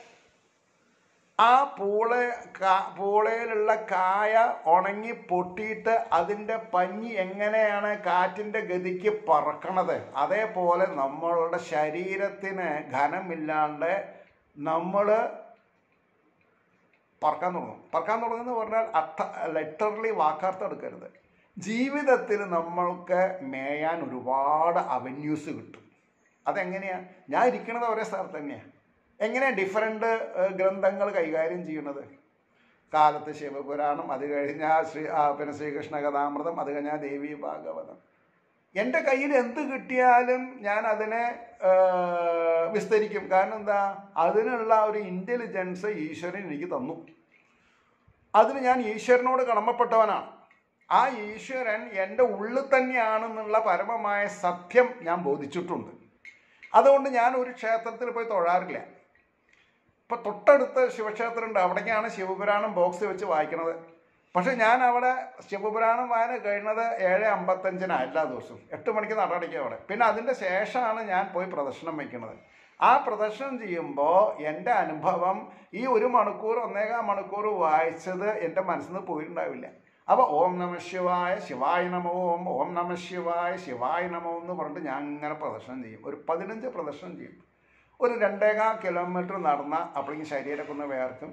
Speaker 1: ആ പൂള പൂളയിലുള്ള കായ ഉണങ്ങി പൊട്ടിയിട്ട് അതിൻ്റെ പഞ്ഞി എങ്ങനെയാണ് കാറ്റിൻ്റെ ഗതിക്ക് പറക്കണത്, അതേപോലെ നമ്മളുടെ ശരീരത്തിന് ഘനമില്ലാണ്ട് നമ്മൾ പറക്കാൻ തുടങ്ങും. പറക്കാൻ തുടങ്ങുമെന്ന് പറഞ്ഞാൽ അർത്ഥ ലിറ്ററലി വാക്കാർത്ഥം എടുക്കരുത്. ജീവിതത്തിൽ നമ്മൾക്ക് മേയാൻ ഒരുപാട് അവന്യൂസ് കിട്ടും. അതെങ്ങനെയാണ്? ഞാൻ ഇരിക്കുന്നത് ഒരേ സ്ഥലത്ത് തന്നെയാണ്. എങ്ങനെയാണ് ഡിഫറെൻ്റ് ഗ്രന്ഥങ്ങൾ കൈകാര്യം ചെയ്യുന്നത്? കാലത്ത് ശിവപുരാണം, അത് കഴിഞ്ഞാൽ ശ്രീ പിന്നെ ശ്രീകൃഷ്ണ കഥാമൃതം, അത് കഴിഞ്ഞാൽ ദേവി ഭാഗവതം. എൻ്റെ കയ്യിൽ എന്ത് കിട്ടിയാലും ഞാൻ അതിനെ വിസ്തരിക്കും. കാരണം എന്താ? അതിനുള്ള ഒരു ഇൻ്റലിജൻസ് ഈശ്വരൻ എനിക്ക് തന്നു. അതിന് ഞാൻ ഈശ്വരനോട് കടമപ്പെട്ടവനാണ്. ആ ഈശ്വരൻ എൻ്റെ ഉള്ളിൽ തന്നെയാണെന്നുള്ള പരമമായ സത്യം ഞാൻ ബോധിച്ചിട്ടുണ്ട്. അതുകൊണ്ട് ഞാൻ ഒരു ക്ഷേത്രത്തിൽ പോയി തൊഴാറില്ല. ഇപ്പം തൊട്ടടുത്ത് ശിവക്ഷേത്രമുണ്ട്, അവിടേക്കാണ് ശിവപുരാണം ബോക്സ് വെച്ച് വായിക്കുന്നത്. പക്ഷെ ഞാൻ അവിടെ ശിവപുരാണം വായന കഴിയുന്നത് ഏഴ് അമ്പത്തഞ്ചിനാണ് എല്ലാ ദിവസവും. എട്ട് മണിക്ക് നട അടയ്ക്കുക അവിടെ. പിന്നെ അതിൻ്റെ ശേഷമാണ് ഞാൻ പോയി പ്രദക്ഷിണം വയ്ക്കുന്നത്. ആ പ്രദക്ഷിണം ചെയ്യുമ്പോൾ എൻ്റെ അനുഭവം ഈ ഒരു മണിക്കൂർ ഒന്നേകാൽ മണിക്കൂർ വായിച്ചത് എൻ്റെ മനസ്സിൽ നിന്ന് പോയിട്ടുണ്ടാവില്ല. അപ്പോൾ ഓം നമ ശിവായ ശിവായ നമോ ഓം, ഓം നമ ശിവായ ശിവായ നമോ എന്ന് പറഞ്ഞിട്ട് ഞാൻ ഇങ്ങനെ പ്രദക്ഷിണം ചെയ്യും. ഒരു പതിനഞ്ച് പ്രദക്ഷിണം ചെയ്യും. ഒരു രണ്ടേകാൽ കിലോമീറ്റർ നടന്ന അപ്പോഴേക്കും ശരീരമൊക്കെ ഒന്ന് വേർക്കും.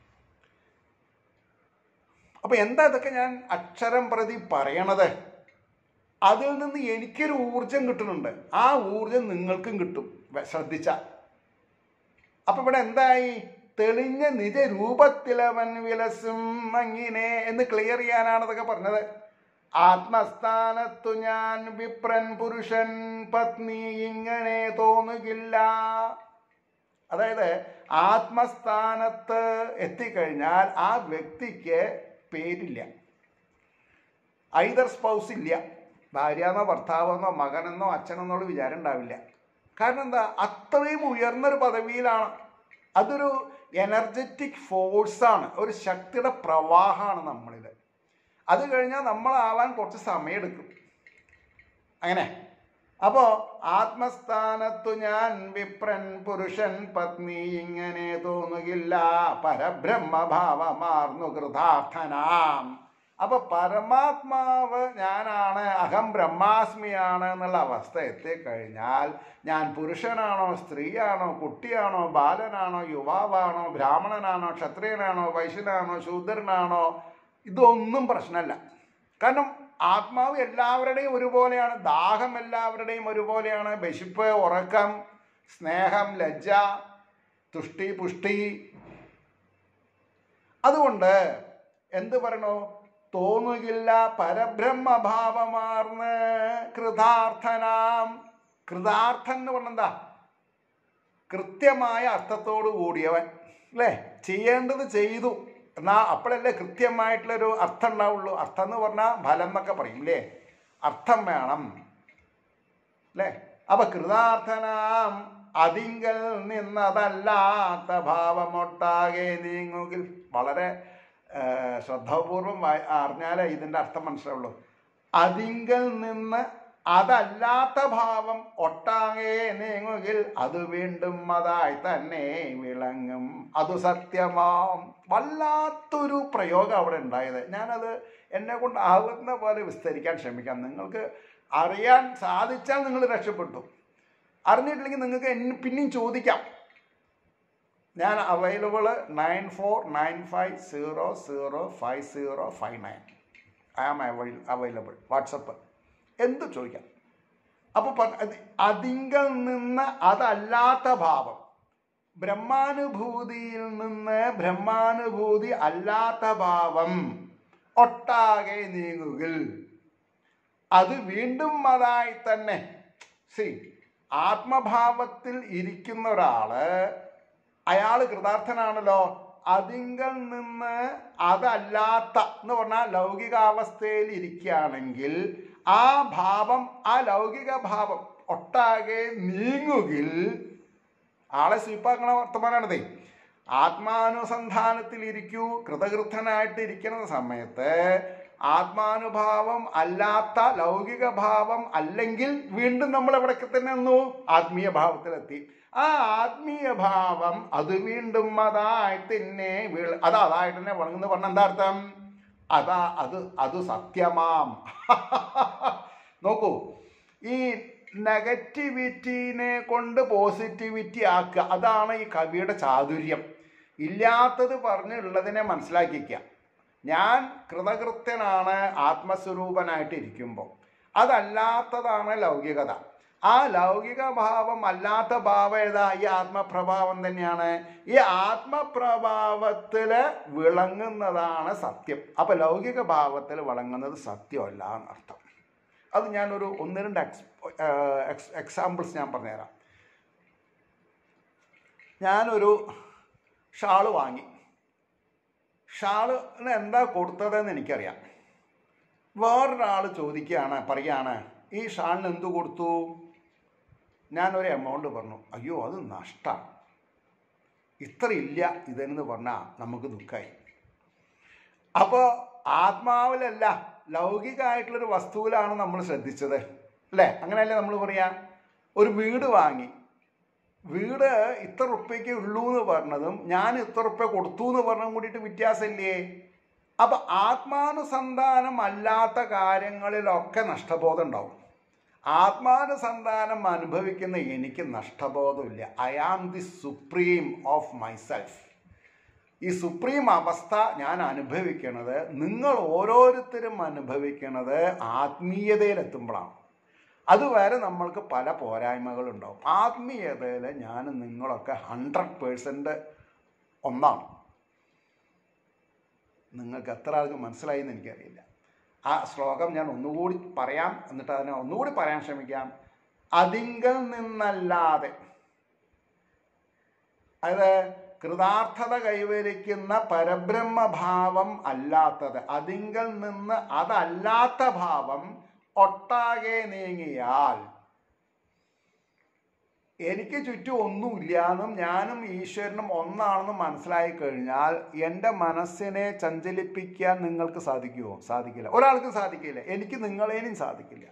Speaker 1: അപ്പം എന്താ ഇതൊക്കെ ഞാൻ അക്ഷരം പ്രതി പറയണത്? അതിൽ നിന്ന് എനിക്കൊരു ഊർജം കിട്ടുന്നുണ്ട്. ആ ഊർജം നിങ്ങൾക്കും കിട്ടും ശ്രദ്ധിച്ച. അപ്പം ഇവിടെ എന്തായി? തെളിഞ്ഞ നിജരൂപത്തിലവൻ വിലസും അങ്ങനെ എന്ന് ക്ലിയർ ചെയ്യാനാണ് ഇതൊക്കെ പറഞ്ഞത്. ആത്മസ്ഥാനത്തു ഞാൻ വിപ്രൻ പുരുഷൻ പത്നി ഇങ്ങനെ തോന്നുകില്ല. അതായത് ആത്മസ്ഥാനത്ത് എത്തിക്കഴിഞ്ഞാൽ ആ വ്യക്തിക്ക് പേരില്ല, ഐദർ സ്പൗസ് ഇല്ല, ഭാര്യയെന്നോ ഭർത്താവെന്നോ മകനെന്നോ അച്ഛനെന്നോ വിചാരം ഉണ്ടാവില്ല. കാരണം എന്താ? അത്രയും ഉയർന്നൊരു പദവിയിലാണ്. അതൊരു എനർജറ്റിക് ഫോഴ്സാണ്, ഒരു ശക്തിയുടെ പ്രവാഹമാണ് നമ്മളിൽ. അത് കഴിഞ്ഞാൽ നമ്മളാവാൻ കുറച്ച് സമയമെടുക്കും. അങ്ങനെ അപ്പോൾ ആത്മസ്ഥാനത്തു ഞാൻ വിപ്രൻ പുരുഷൻ പത്നി ഇങ്ങനെ തോന്നുകില്ല, പരബ്രഹ്മഭാവമാർന്നു കൃതാർത്ഥനാം. അപ്പൊ പരമാത്മാവ് ഞാനാണ്, അഹം ബ്രഹ്മാസ്മിയാണ് എന്നുള്ള അവസ്ഥ എത്തിക്കഴിഞ്ഞാൽ ഞാൻ പുരുഷനാണോ സ്ത്രീയാണോ കുട്ടിയാണോ ബാലനാണോ യുവാവാണോ ബ്രാഹ്മണനാണോ ക്ഷത്രിയനാണോ വൈശ്യനാണോ ശൂദ്രനാണോ ഇതൊന്നും പ്രശ്നമല്ല. കാരണം ആത്മാവ് എല്ലാവരുടെയും ഒരുപോലെയാണ്, ദാഹം എല്ലാവരുടെയും ഒരുപോലെയാണ്, വിശപ്പ് ഉറക്കം സ്നേഹം ലജ്ജ തുഷ്ടി പുഷ്ടി. അതുകൊണ്ട് എന്ത് പറയണോ? തോന്നുകില്ല പരബ്രഹ്മഭാവമാർന്ന് കൃതാർത്ഥനാം. കൃതാർത്ഥൻ എന്ന് പറഞ്ഞെന്താ? കൃത്യമായ അർത്ഥത്തോടു കൂടിയവൻ അല്ലേ? ചെയ്യേണ്ടത് ചെയ്തു എന്നാൽ അപ്പോഴല്ലേ കൃത്യമായിട്ടുള്ളൊരു അർത്ഥം ഉണ്ടാവുള്ളൂ. അർത്ഥം എന്ന് പറഞ്ഞാൽ ഫലം എന്നൊക്കെ പറയും അല്ലേ? അർത്ഥം വേണം അല്ലേ? അപ്പൊ കൃതാർത്ഥനാം അതിങ്കൽ നിന്നതല്ലാത്ത ഭാവമൊട്ടാകെ നീങ്ങുകിൽ. വളരെ ശ്രദ്ധാപൂർവം അറിഞ്ഞാലേ ഇതിൻ്റെ അർത്ഥം മനസ്സിലാവുള്ളൂ. അതിങ്കൽ നിന്ന് അതല്ലാത്ത ഭാവം ഒട്ടാകെ നീങ്ങുകിൽ അത് വീണ്ടും അതായി തന്നെ വിളങ്ങും, അത് സത്യമാം. വല്ലാത്തൊരു പ്രയോഗം അവിടെ ഉണ്ടായത്. ഞാനത് എന്നെ കൊണ്ട് ആവുന്ന പോലെ വിസ്തരിക്കാൻ ശ്രമിക്കാം. നിങ്ങൾക്ക് അറിയാൻ സാധിച്ചാൽ നിങ്ങൾ രക്ഷപ്പെട്ടു, അറിഞ്ഞിട്ടില്ലെങ്കിൽ നിങ്ങൾക്ക് എന്നെ പിന്നെയും ചോദിക്കാം. ഞാൻ available nine four nine five zero zero five zero five nine I am available. WhatsApp എന്ത് ചോദിക്കാം. അപ്പോൾ അതിങ്കൽ നിന്ന് അതല്ലാത്ത ഭാവം, ബ്രഹ്മാനുഭൂതിയിൽ നിന്ന് ബ്രഹ്മാനുഭൂതി അല്ലാത്ത ഭാവം ഒട്ടാകെ നീങ്ങുകിൽ അത് വീണ്ടും അതായി തന്നെ. സി ആത്മഭാവത്തിൽ ഇരിക്കുന്ന ഒരാള് അയാൾ കൃതാർത്ഥനാണല്ലോ. അതിങ്കൽ നിന്ന് അതല്ലാത്ത എന്ന് പറഞ്ഞാൽ ലൗകികാവസ്ഥയിൽ ഇരിക്കുകയാണെങ്കിൽ ആ ഭാവം, ആ ലൗകിക ഭാവം ഒട്ടാകെ നീങ്ങുകിൽ, ആളെ സ്വീപ്പാക്കണ വർത്തമാനാണതേ. ആത്മാനുസന്ധാനത്തിൽ ഇരിക്കൂ, കൃതകൃത്യനായിട്ട് ഇരിക്കുന്ന സമയത്ത് ആത്മാനുഭാവം അല്ലാത്ത ലൗകിക ഭാവം അല്ലെങ്കിൽ വീണ്ടും നമ്മൾ എവിടേക്ക് തന്നെ ഒന്നു ആത്മീയ ഭാവത്തിലെത്തി. ആ ആത്മീയ ഭാവം അത് വീണ്ടും അതായി തന്നെ വീൾ അത് അതായിട്ട് തന്നെ വളർന്നു പറഞ്ഞ എന്താ അർത്ഥം? അതാ അത് അത് സത്യമാം. നോക്കൂ, ഈ നെഗറ്റിവിറ്റീനെ കൊണ്ട് പോസിറ്റിവിറ്റി ആക്കുക, അതാണ് ഈ കവിയുടെ ചാതുര്യം. ഇല്ലാത്തത് പറഞ്ഞുള്ളതിനെ മനസ്സിലാക്കിക്കുക. ഞാൻ കൃതകൃത്യനാണ് ആത്മസ്വരൂപനായിട്ട് ഇരിക്കുമ്പോൾ. അതല്ലാത്തതാണ് ലൗകികത. ആ ലൗകിക ഭാവം അല്ലാത്ത ഭാവം ഏതാ? ഈ ആത്മപ്രഭാവം തന്നെയാണ്. ഈ ആത്മപ്രഭാവത്തിൽ വിളങ്ങുന്നതാണ് സത്യം. അപ്പം ലൗകിക ഭാവത്തിൽ വിളങ്ങുന്നത് സത്യമല്ല എന്നർത്ഥം. അത് ഞാനൊരു ഒന്ന് രണ്ട് എക്സ് എക്സ് എക്സാമ്പിൾസ് ഞാൻ പറഞ്ഞുതരാം. ഞാനൊരു ഷാള് വാങ്ങി. ഷാളിന് എന്താ കൊടുത്തതെന്ന് എനിക്കറിയാം. വേറൊരാൾ ചോദിക്കുകയാണ്, പറയുകയാണ്, ഈ ഷാളിന് എന്തു കൊടുത്തു? ഞാനൊരു എമൗണ്ട് പറഞ്ഞു. അയ്യോ, അത് നഷ്ടമാണ്, ഇത്ര ഇല്ല ഇതെന്ന് പറഞ്ഞാൽ നമുക്ക് ദുഃഖമായി. അപ്പോൾ ആത്മാവിലല്ല, ലൗകികമായിട്ടുള്ളൊരു വസ്തുവിലാണ് നമ്മൾ ശ്രദ്ധിച്ചത്, അല്ലേ? അങ്ങനെയല്ലേ നമ്മൾ പറയാം. ഒരു വീട് വാങ്ങി, വീട് ഇത്ര ഉറുപ്പ്യക്ക് ഉള്ളൂ എന്ന് പറഞ്ഞതും ഞാൻ ഇത്ര ഉറുപ്പ്യ കൊടുത്തു എന്ന് പറഞ്ഞതും കൂടിയിട്ട് വ്യത്യാസമില്ലേ? അപ്പം ആത്മാനുസന്ധാനം അല്ലാത്ത കാര്യങ്ങളിലൊക്കെ നഷ്ടബോധം ഉണ്ടാവും. ആത്മാനുസന്ധാനം അനുഭവിക്കുന്ന എനിക്ക് നഷ്ടബോധമില്ല. I am the supreme of myself. ഈ സുപ്രീം അവസ്ഥ ഞാൻ അനുഭവിക്കുന്നത്, നിങ്ങൾ ഓരോരുത്തരും അനുഭവിക്കുന്നത് ആത്മീയതയിലെത്തുമ്പോഴാണ്. അതുവരെ നമ്മൾക്ക് പല പോരായ്മകളുണ്ടാവും. ആത്മീയതയിൽ ഞാൻ നിങ്ങളൊക്കെ ഹൺഡ്രഡ് പേഴ്സൻറ്റ് ഒന്നാണ്. നിങ്ങൾക്ക് എത്ര ആൾക്ക് മനസ്സിലായി എന്ന് എനിക്കറിയില്ല. ആ ശ്ലോകം ഞാൻ ഒന്നുകൂടി പറയാം, എന്നിട്ട് അതിനെ ഒന്നുകൂടി പറയാൻ ശ്രമിക്കാം. അതിങ്കൽ നിന്നല്ലാതെ, അതായത് കൃതാർത്ഥത കൈവരിക്കുന്ന പരബ്രഹ്മഭാവം അല്ലാത്തത്, അതിങ്കൽ നിന്ന് അതല്ലാത്ത ഭാവം ഒട്ടാകെ നീങ്ങിയാൽ, എനിക്ക് ചുറ്റും ഒന്നുമില്ലാന്നും ഞാനും ഈശ്വരനും ഒന്നാണെന്നും മനസ്സിലായി കഴിഞ്ഞാൽ എൻ്റെ മനസ്സിനെ ചഞ്ചലിപ്പിക്കാൻ നിങ്ങൾക്ക് സാധിക്കുമോ? സാധിക്കില്ല. ഒരാൾക്കും സാധിക്കില്ല. എനിക്ക് നിങ്ങളേനും സാധിക്കില്ല.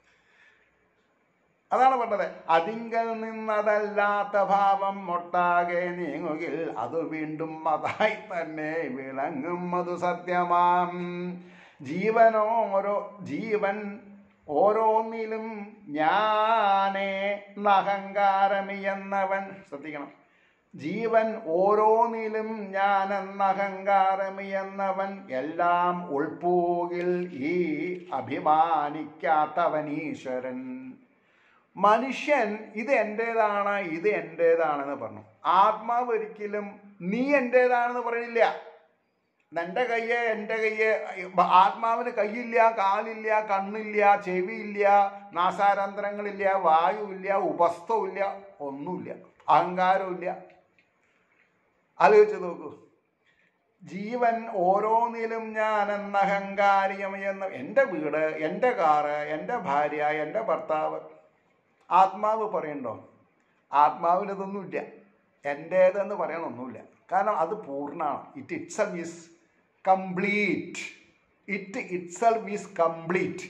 Speaker 1: അതാണ് പറഞ്ഞത്. അതിങ്കൽ നിന്നതല്ലാത്ത ഭാവം ഒട്ടാകെ നീങ്ങുകിൽ അത് വീണ്ടും അതായി തന്നെ വിളങ്ങും അത് സത്യമാം. ജീവനോരോ ജീവൻ ഓരോന്നിലും ഞാനേ നഹങ്കാരമിയെന്നവൻ, ശ്രദ്ധിക്കണം, ജീവൻ ഓരോന്നിലും ഞാനെന്നഹങ്കാരമിയെന്നവൻ എല്ലാം ഉൾപ്പൂകിൽ ഈ അഭിമാനിക്കാത്തവൻ ഈശ്വരൻ. മനുഷ്യൻ ഇത് എൻ്റേതാണ്, ഇത് എൻ്റേതാണെന്ന് പറഞ്ഞു. ആത്മാവ് ഒരിക്കലും നീ എൻ്റേതാണെന്ന് പറയില്ല. എൻ്റെ കയ്യ് എൻ്റെ കയ്യ്. ആത്മാവിന് കയ്യില്ല, കാലില്ല, കണ്ണില്ല, ചെവിയില്ല, നാസാരന്ധ്രങ്ങളില്ല, വായുവില്ല, ഉപസ്ഥമില്ല, ഒന്നുമില്ല, അഹങ്കാരമില്ല. ആലോചിച്ച് നോക്കൂ. ജീവൻ ഓരോന്നിലും ഞാൻ എന്ന അഹങ്കാരിയം എന്ന്, എൻ്റെ വീട്, എൻ്റെ കാറ്, എൻ്റെ ഭാര്യ, എൻ്റെ ഭർത്താവ്. ആത്മാവ് പറയണ്ടോ? ആത്മാവിനതൊന്നുമില്ല. എൻ്റേതെന്ന് പറയാനൊന്നുമില്ല. കാരണം അത് പൂർണ്ണമാണ്. It itself is complete. It itself is complete.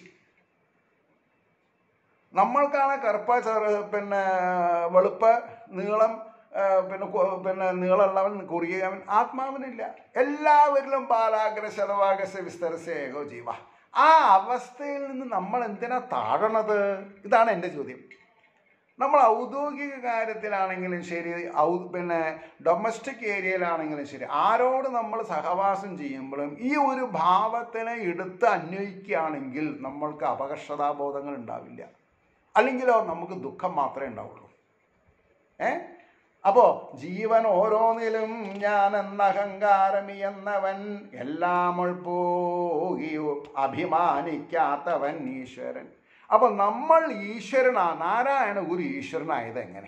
Speaker 1: നമ്മൾക്കാണ് കറുപ്പ, പിന്നെ വെളുപ്പ്, നീളം, പിന്നെ പിന്നെ നീളമുള്ളവൻ, കുറിയവൻ. ആത്മാവിനില്ല. എല്ലാവരിലും ബാലാഗ്ര ശതവാഗസ വിസ്തരസ ഏകോ ജീവ. ആ അവസ്ഥയിൽ നിന്ന് നമ്മൾ എന്തിനാ താഴണത്? ഇതാണ് എൻ്റെ ചോദ്യം. നമ്മൾ ഔദ്യോഗിക കാര്യത്തിലാണെങ്കിലും ശരി, ഔ പിന്നെ ഡൊമസ്റ്റിക് ഏരിയയിലാണെങ്കിലും ശരി, ആരോട് നമ്മൾ സഹവാസം ചെയ്യുമ്പോഴും ഈ ഒരു ഭാവത്തിനെ എടുത്ത് അന്വയിക്കുകയാണെങ്കിൽ നമ്മൾക്ക് അപകർഷതാബോധങ്ങൾ ഉണ്ടാവില്ല. അല്ലെങ്കിലോ നമുക്ക് ദുഃഖം മാത്രമേ ഉണ്ടാവുള്ളൂ. ഏ അപ്പോൾ ജീവൻ ഓരോന്നിലും ഞാൻ എന്ന അഹങ്കാരമി എന്നവൻ എല്ലാം ഉൾപ്പോകിയോ അഭിമാനിക്കാത്തവൻ ഈശ്വരൻ. അപ്പം നമ്മൾ ഈശ്വരനാ, നാരായണ ഗുരു ഈശ്വരനായത് എങ്ങനെ?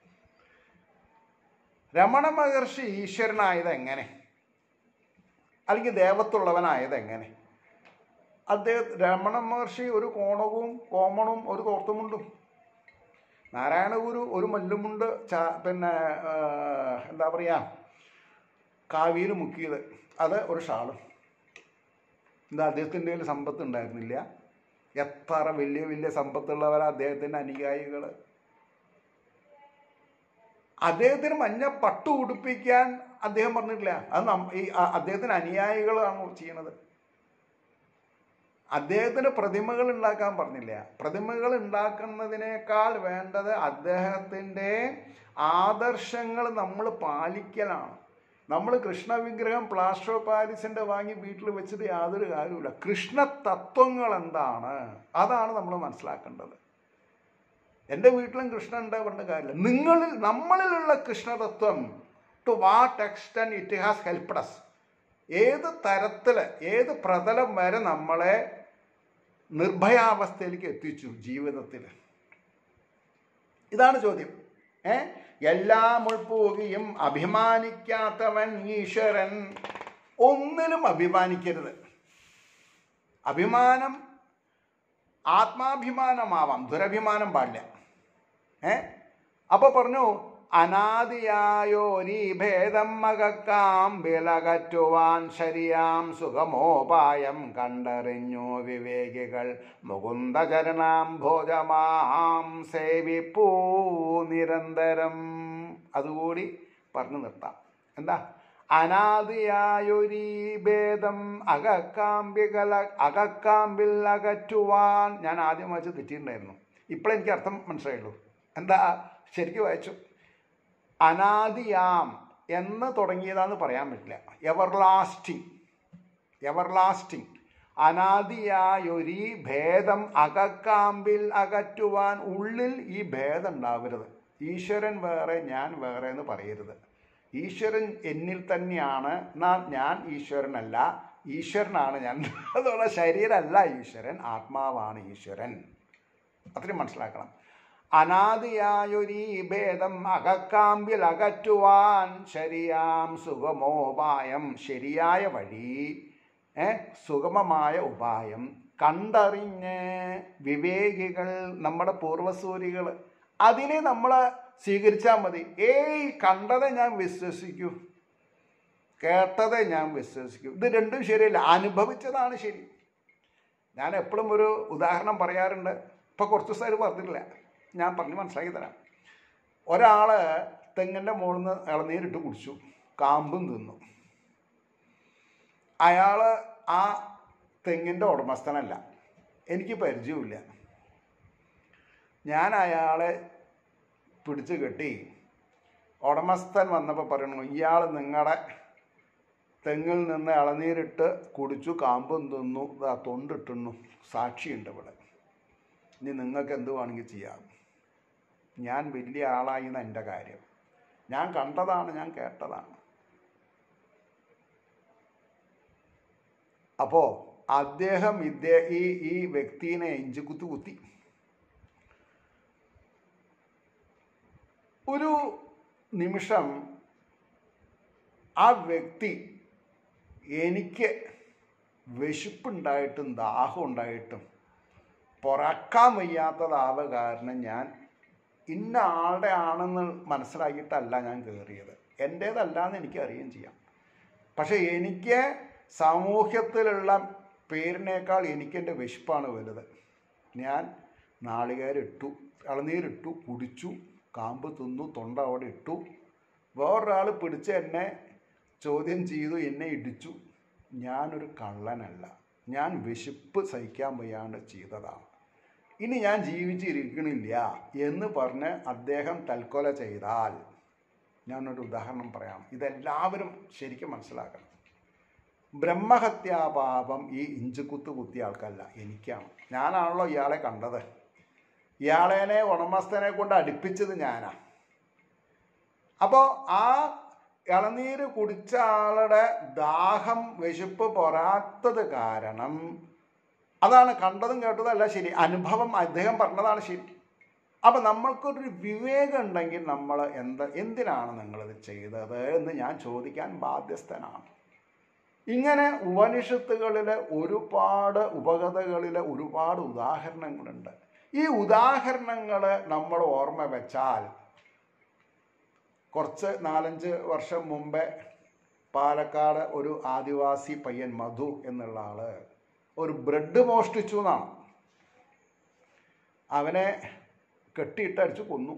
Speaker 1: രമണ മഹർഷി ഈശ്വരനായത് എങ്ങനെ? അല്ലെങ്കിൽ ദേവത്തുള്ളവനായത് എങ്ങനെ? അദ്ദേഹം രമണ മഹർഷി ഒരു കോണവും കോമണും ഒരു തോർത്തുമുണ്ടും, നാരായണ ഗുരു ഒരു മല്ലുമുണ്ട്, ച പിന്നെ എന്താ പറയുക, കാവിയിൽ മുക്കിയത്, അത് ഒരു ഷാളും. എന്താ അദ്ദേഹത്തിൻ്റെ കയ്യിൽ സമ്പത്ത് ഉണ്ടായിരുന്നില്ല? എത്ര വലിയ വലിയ സമ്പത്തുള്ളവരാ അദ്ദേഹത്തിൻ്റെ അനുയായികൾ. അദ്ദേഹത്തിന് മഞ്ഞ പട്ടു ഉടുപ്പിക്കാൻ അദ്ദേഹം പറഞ്ഞിട്ടില്ല. അത് ഈ അദ്ദേഹത്തിന് അനുയായികളാണ് ചെയ്യണത്. അദ്ദേഹത്തിന് പ്രതിമകൾ ഉണ്ടാക്കാൻ പറഞ്ഞില്ല. പ്രതിമകൾ ഉണ്ടാക്കുന്നതിനേക്കാൾ വേണ്ടത് അദ്ദേഹത്തിൻ്റെ ആദർശങ്ങൾ നമ്മൾ പാലിക്കലാണ്. നമ്മൾ കൃഷ്ണ വിഗ്രഹം പ്ലാസ്റ്റർ ഓഫ് പാരീസിൻ്റെ വാങ്ങി വീട്ടിൽ വെച്ചിട്ട് യാതൊരു കാര്യമില്ല. കൃഷ്ണ തത്വങ്ങൾ എന്താണ്, അതാണ് നമ്മൾ മനസ്സിലാക്കേണ്ടത്. എൻ്റെ വീട്ടിലും കൃഷ്ണൻ ഉണ്ട് പറഞ്ഞ കാര്യമില്ല. നിങ്ങളിൽ നമ്മളിലുള്ള കൃഷ്ണതത്വം to what extent it has helped us, ഏത് തരത്തിൽ ഏത് പ്രതലം വരെ നമ്മളെ നിർഭയാവസ്ഥയിലേക്ക് എത്തിച്ചു ജീവിതത്തിൽ, ഇതാണ് ചോദ്യം. ഏ എല്ലാം ഉൾപ്പോകുകയും അഭിമാനിക്കാത്തവൻ ഈശ്വരൻ. ഒന്നിലും അഭിമാനിക്കരുത്. അഭിമാനം ആത്മാഭിമാനമാവാം, ദുരഭിമാനം പാടില്ല. ഏ അപ്പോൾ പറഞ്ഞു, അനാദിയായോരീ ഭേദം മകക്കാം വിലകറ്റുവാൻ ശരിയാം സുഖമോപായം കണ്ടറിഞ്ഞു വിവേകികൾ മുകുന്ദചരണാം ഭോജമാം സേവിപ്പൂ നിരന്തരം. അതുകൂടി പറഞ്ഞു നിർത്താം. എന്താ? അനാദിയായൊരീ ഭേദം അകക്കാമ്പികല അകക്കാമ്പിൽ അകറ്റുവാൻ. ഞാൻ ആദ്യം വായിച്ച് തെറ്റിയിട്ടുണ്ടായിരുന്നു, ഇപ്പോഴെനിക്ക് അർത്ഥം മനസ്സിലായുള്ളൂ. എന്താ? ശരിക്കും വായിച്ചു. അനാദിയാം എന്ന് തുടങ്ങിയതാന്ന് പറയാൻ പറ്റില്ല. Everlasting, everlasting. അനാദിയായൊരീ ഭേദം അകക്കാമ്പിൽ അകറ്റുവാൻ. ഉള്ളിൽ ഈ ഭേദം ഉണ്ടാവരുത്. ഈശ്വരൻ വേറെ ഞാൻ വേറെ എന്ന് പറയരുത്. ഈശ്വരൻ എന്നിൽ തന്നെയാണ്, എന്നാൽ ഞാൻ ഈശ്വരനല്ല, ഈശ്വരനാണ് ഞാൻ. അതുള്ള ശരീരമല്ല ഈശ്വരൻ, ആത്മാവാണ് ഈശ്വരൻ. അത്രയും മനസ്സിലാക്കണം. അനാദിയായൊരീ ഭേദം അകക്കാമ്പിൽ അകറ്റുവാൻ ശരിയാം സുഗമോപായം. ശരിയായ വഴി, ഏ സുഗമമായ ഉപായം കണ്ടറിഞ്ഞ് വിവേകികൾ, നമ്മുടെ പൂർവസൂരികൾ, അതിനെ നമ്മൾ സ്വീകരിച്ചാൽ മതി. ഏയ് കണ്ടതെ ഞാൻ വിശ്വസിക്കൂ, കേട്ടതെ ഞാൻ വിശ്വസിക്കൂ. ഇത് രണ്ടും ശരിയല്ല, അനുഭവിച്ചതാണ് ശരി. ഞാൻ എപ്പോഴും ഒരു ഉദാഹരണം പറയാറുണ്ട്. ഇപ്പം കുറച്ച് ദിവസമായിട്ട് പറഞ്ഞിട്ടില്ല, ഞാൻ പറഞ്ഞ് മനസ്സിലാക്കി തരാം. ഒരാൾ തെങ്ങിൻ്റെ മുകളിൽ നിന്ന് ഇളനീരിട്ട് കുടിച്ചു, കാമ്പും തിന്നു. അയാൾ ആ തെങ്ങിൻ്റെ ഉടമസ്ഥനല്ല, എനിക്ക് പരിചയമില്ല. ഞാൻ അയാളെ പിടിച്ച് കെട്ടി, ഉടമസ്ഥൻ വന്നപ്പോൾ പറയണു, ഇയാൾ നിങ്ങളുടെ തെങ്ങിൽ നിന്ന് ഇളനീരിട്ട് കുടിച്ചു, കാമ്പും തിന്നു, തൊണ്ടിട്ടുന്നു, സാക്ഷിയുണ്ട് ഇവിടെ, ഇനി നിങ്ങൾക്ക് എന്ത് വേണമെങ്കിൽ ചെയ്യാം. ഞാൻ വലിയ ആളായി എന്ന് എൻ്റെ കാര്യം, ഞാൻ കണ്ടതാണ്, ഞാൻ കേട്ടതാണ്. അപ്പോൾ അദ്ദേഹം ഇദ്ദേഹ ഈ ഈ വ്യക്തിനെ ഇഞ്ചിക്കുത്ത് കുത്തി. ഒരു നിമിഷം ആ വ്യക്തി, എനിക്ക് വിശപ്പുണ്ടായിട്ടും ദാഹം ഉണ്ടായിട്ടും പുറക്കാൻ വയ്യാത്തതാവ കാരണം ഞാൻ ഇന്ന ആളുടെ ആണെന്ന് മനസ്സിലാക്കിയിട്ടല്ല ഞാൻ കയറിയത്, എൻ്റേതല്ല എന്ന് എനിക്ക് അറിയുകയും ചെയ്യാം. പക്ഷേ എനിക്ക് സമൂഹത്തിലുള്ള പേരിനേക്കാൾ എനിക്കെൻ്റെ വിശപ്പാണ് വലുത്. ഞാൻ നാളികേരിട്ടു, ഇളനീരിട്ടു, കുടിച്ചു, കാമ്പ് തിന്നു, തൊണ്ട അവിടെ ഇട്ടു. വേറൊരാൾ പിടിച്ച് എന്നെ ചോദ്യം ചെയ്തു, എന്നെ ഇടിച്ചു. ഞാനൊരു കള്ളനല്ല, ഞാൻ വിശപ്പ് സഹിക്കാൻ വയ്യാണ്ട് ചെയ്തതാണ്. ഇനി ഞാൻ ജീവിച്ചിരിക്കണില്ല എന്ന് പറഞ്ഞ് അദ്ദേഹം തൽക്കൊല ചെയ്താൽ, ഞാനൊരു ഉദാഹരണം പറയാം, ഇതെല്ലാവരും ശരിക്കും മനസ്സിലാക്കണം. ബ്രഹ്മഹത്യാപാപം ഈ ഇഞ്ചുകുത്ത് കുത്തിയ ആൾക്കല്ല, എനിക്കാണ്. ഞാനാണല്ലോ ഇയാളെ കണ്ടത്, ഇയാളേനെ ഉടമസ്ഥനെ കൊണ്ട് അടുപ്പിച്ചത് ഞാനാണ്. അപ്പോൾ ആ ഇളനീര് കുടിച്ച ആളുടെ ദാഹം വിശപ്പ് പൊറാത്തത് കാരണം, അതാണ് കണ്ടതും കേട്ടതും അല്ല ശരി, അനുഭവം അദ്ദേഹം പറഞ്ഞതാണ് ശരി. അപ്പം നമ്മൾക്കൊരു വിവേകം ഉണ്ടെങ്കിൽ നമ്മൾ എന്താ എന്തിനാണ് നിങ്ങളിത് ചെയ്തത് എന്ന് ഞാൻ ചോദിക്കാൻ ബാധ്യസ്ഥനാണ്. ഇങ്ങനെ ഉപനിഷത്തുകളിലെ ഒരുപാട് ഉപകഥകളിലെ ഒരുപാട് ഉദാഹരണങ്ങളുണ്ട്. ഈ ഉദാഹരണങ്ങൾ നമ്മൾ ഓർമ്മ വെച്ചാൽ, കുറച്ച് നാലഞ്ച് വർഷം മുമ്പേ പാലക്കാട് ഒരു ആദിവാസി പയ്യൻ മധു എന്നുള്ള ആള് ഒരു ബ്രെഡ് മോഷ്ടിച്ചു എന്നാണ്. അവനെ കെട്ടിയിട്ടടിച്ച് കൊന്നു.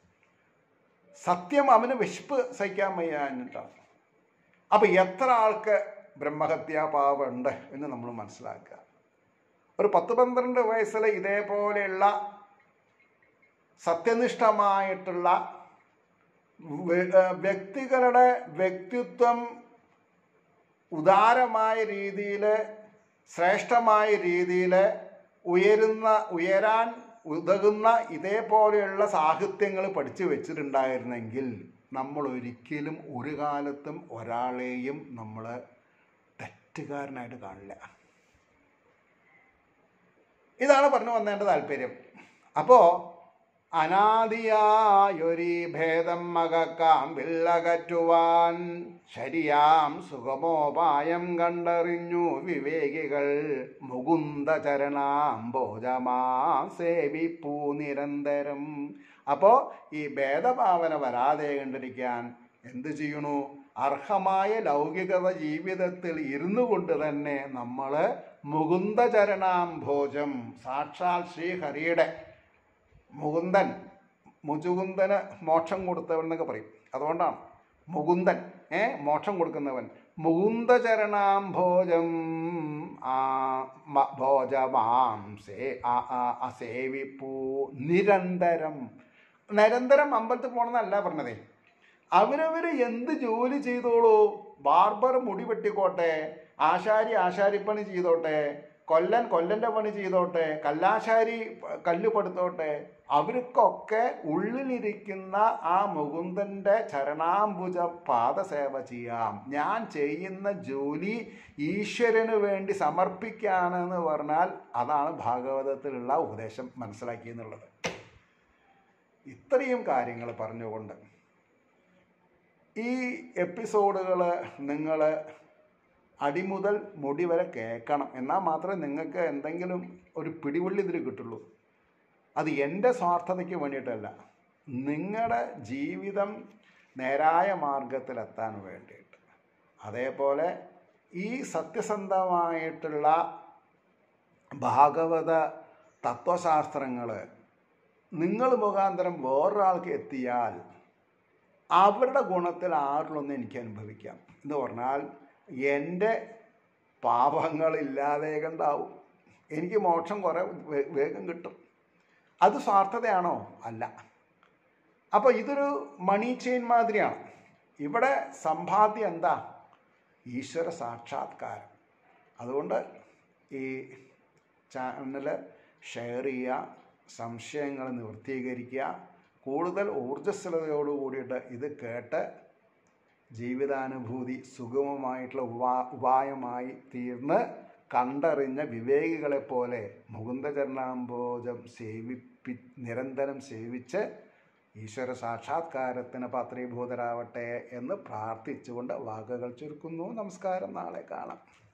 Speaker 1: സത്യം അവന് വിശപ്പ് സഹിക്കാൻ വയ്യാഞ്ഞിട്ടാണ്. അപ്പം എത്ര ആൾക്ക് ബ്രഹ്മഹത്യാപാപം ഉണ്ട് എന്ന് നമ്മൾ മനസ്സിലാക്കുക. ഒരു പത്ത് പന്ത്രണ്ട് വയസ്സിൽ ഇതേപോലെയുള്ള സത്യനിഷ്ഠമായിട്ടുള്ള വ്യക്തികളുടെ വ്യക്തിത്വം ഉദാരമായ രീതിയിൽ, ശ്രേഷ്ഠമായ രീതിയിൽ ഉയരുന്ന ഉയരാൻ ഉതകുന്ന ഇതേപോലെയുള്ള സാഹിത്യങ്ങൾ പഠിച്ചു വെച്ചിട്ടുണ്ടായിരുന്നെങ്കിൽ നമ്മൾ ഒരിക്കലും ഒരു കാലത്തും ഒരാളെയും നമ്മൾ തെറ്റുകാരനായിട്ട് കാണില്ല. ഇതാണ് പറഞ്ഞു വന്നതിൻ്റെ താല്പര്യം. അപ്പോൾ അനാദിയായൊരീ ഭേദം മകക്കാമ്പില്ലകറ്റുവാൻ ശരിയാം സുഗമോപായം കണ്ടറിഞ്ഞു വിവേകികൾ മുകുന്ദ ചരണാംബോജമാ സേവിപ്പൂ നിരന്തരം. അപ്പോൾ ഈ ഭേദഭാവന വരാതെ കണ്ടിരിക്കാൻ എന്തു ചെയ്യണു? അർഹമായ ലൗകികത ജീവിതത്തിൽ ഇരുന്നു കൊണ്ട് തന്നെ നമ്മൾ മുകുന്ദ ചരണാംഭോജം, സാക്ഷാൽ ശ്രീഹരിയുടെ മുകുന്ദൻ, മുചുകുന്ദന് മോക്ഷം കൊടുത്തവൻ എന്നൊക്കെ പറയും. അതുകൊണ്ടാണ് മുകുന്ദൻ, ഏ മോക്ഷം കൊടുക്കുന്നവൻ. മുകുന്ദ ചരണാംഭോജം ഭോജമാം സേ അസേവിപ്പൂ നിരന്തരം. നിരന്തരം അമ്പലത്തിൽ പോകണമെന്നല്ല പറഞ്ഞതേ, അവരവർ എന്ത് ജോലി ചെയ്തോളൂ. ബാർബർ മുടി വെട്ടിക്കോട്ടെ, ആശാരി ആശാരിപ്പണി ചെയ്തോട്ടെ, കൊല്ലൻ കൊല്ലൻ്റെ പണി ചെയ്തോട്ടെ, കല്ലാശാരി കല്ല് പടുത്തോട്ടെ, അവർക്കൊക്കെ ഉള്ളിലിരിക്കുന്ന ആ മുകുന്ദൻ്റെ ചരണാംബുജ പാദസേവ ചെയ്യാം. ഞാൻ ചെയ്യുന്ന ജോലി ഈശ്വരന് വേണ്ടി സമർപ്പിക്കുകയാണെന്ന് പറഞ്ഞാൽ അതാണ് ഭാഗവതത്തിലുള്ള ഉപദേശം മനസ്സിലാക്കിയെന്നുള്ളത്. ഇത്രയും കാര്യങ്ങൾ പറഞ്ഞുകൊണ്ട് ഈ എപ്പിസോഡുകൾ നിങ്ങൾ അടിമുതൽ മുടി വരെ കേൾക്കണം. എന്നാൽ മാത്രമേ നിങ്ങൾക്ക് എന്തെങ്കിലും ഒരു പിടിവള്ളി ഇതിൽ കിട്ടുള്ളൂ. അത് എൻ്റെ സ്വാർത്ഥതയ്ക്ക് വേണ്ടിയിട്ടല്ല, നിങ്ങളുടെ ജീവിതം നേരായ മാർഗത്തിലെത്താൻ വേണ്ടിയിട്ട്. അതേപോലെ ഈ സത്യസന്ധമായിട്ടുള്ള ഭാഗവത തത്വശാസ്ത്രങ്ങൾ നിങ്ങൾ മുഖാന്തരം വേറൊരാൾക്ക് എത്തിയാൽ അവരുടെ ഗുണത്തിൽ ആരിലൊന്നും എനിക്ക് അനുഭവിക്കാം. എന്ന് പറഞ്ഞാൽ എൻ്റെ പാപങ്ങളില്ലാതെ കണ്ടാവും, എനിക്ക് മോക്ഷം കുറേ വേഗം കിട്ടും. അത് സ്വാർത്ഥതയാണോ? അല്ല. അപ്പോൾ ഇതൊരു മണി ചെയിൻ മാതിരിയാണ്. ഇവിടെ സമ്പാദ്യം എന്താ? ഈശ്വര സാക്ഷാത്കാരം. അതുകൊണ്ട് ഈ ചാനൽ ഷെയർ ചെയ്യുക, സംശയങ്ങൾ നിവൃത്തീകരിക്കുക, കൂടുതൽ ഊർജ്ജസ്വലതയോട് കൂടിയിട്ട് ഇത് കേട്ട് ജീവിതാനുഭൂതി സുഗമമായിട്ടുള്ള ഉപാ ഉപായമായി തീർന്ന് കണ്ടറിഞ്ഞ വിവേകികളെപ്പോലെ മുകുന്ദചരണാംബോജം സേവിപ്പി നിരന്തരം സേവിച്ച് ഈശ്വര സാക്ഷാത്കാരത്തിന് പാത്രീഭൂതരാവട്ടെ എന്ന് പ്രാർത്ഥിച്ചുകൊണ്ട് വാക്കുകൾ ചുരുക്കുന്നു. നമസ്കാരം. നാളെ കാണാം.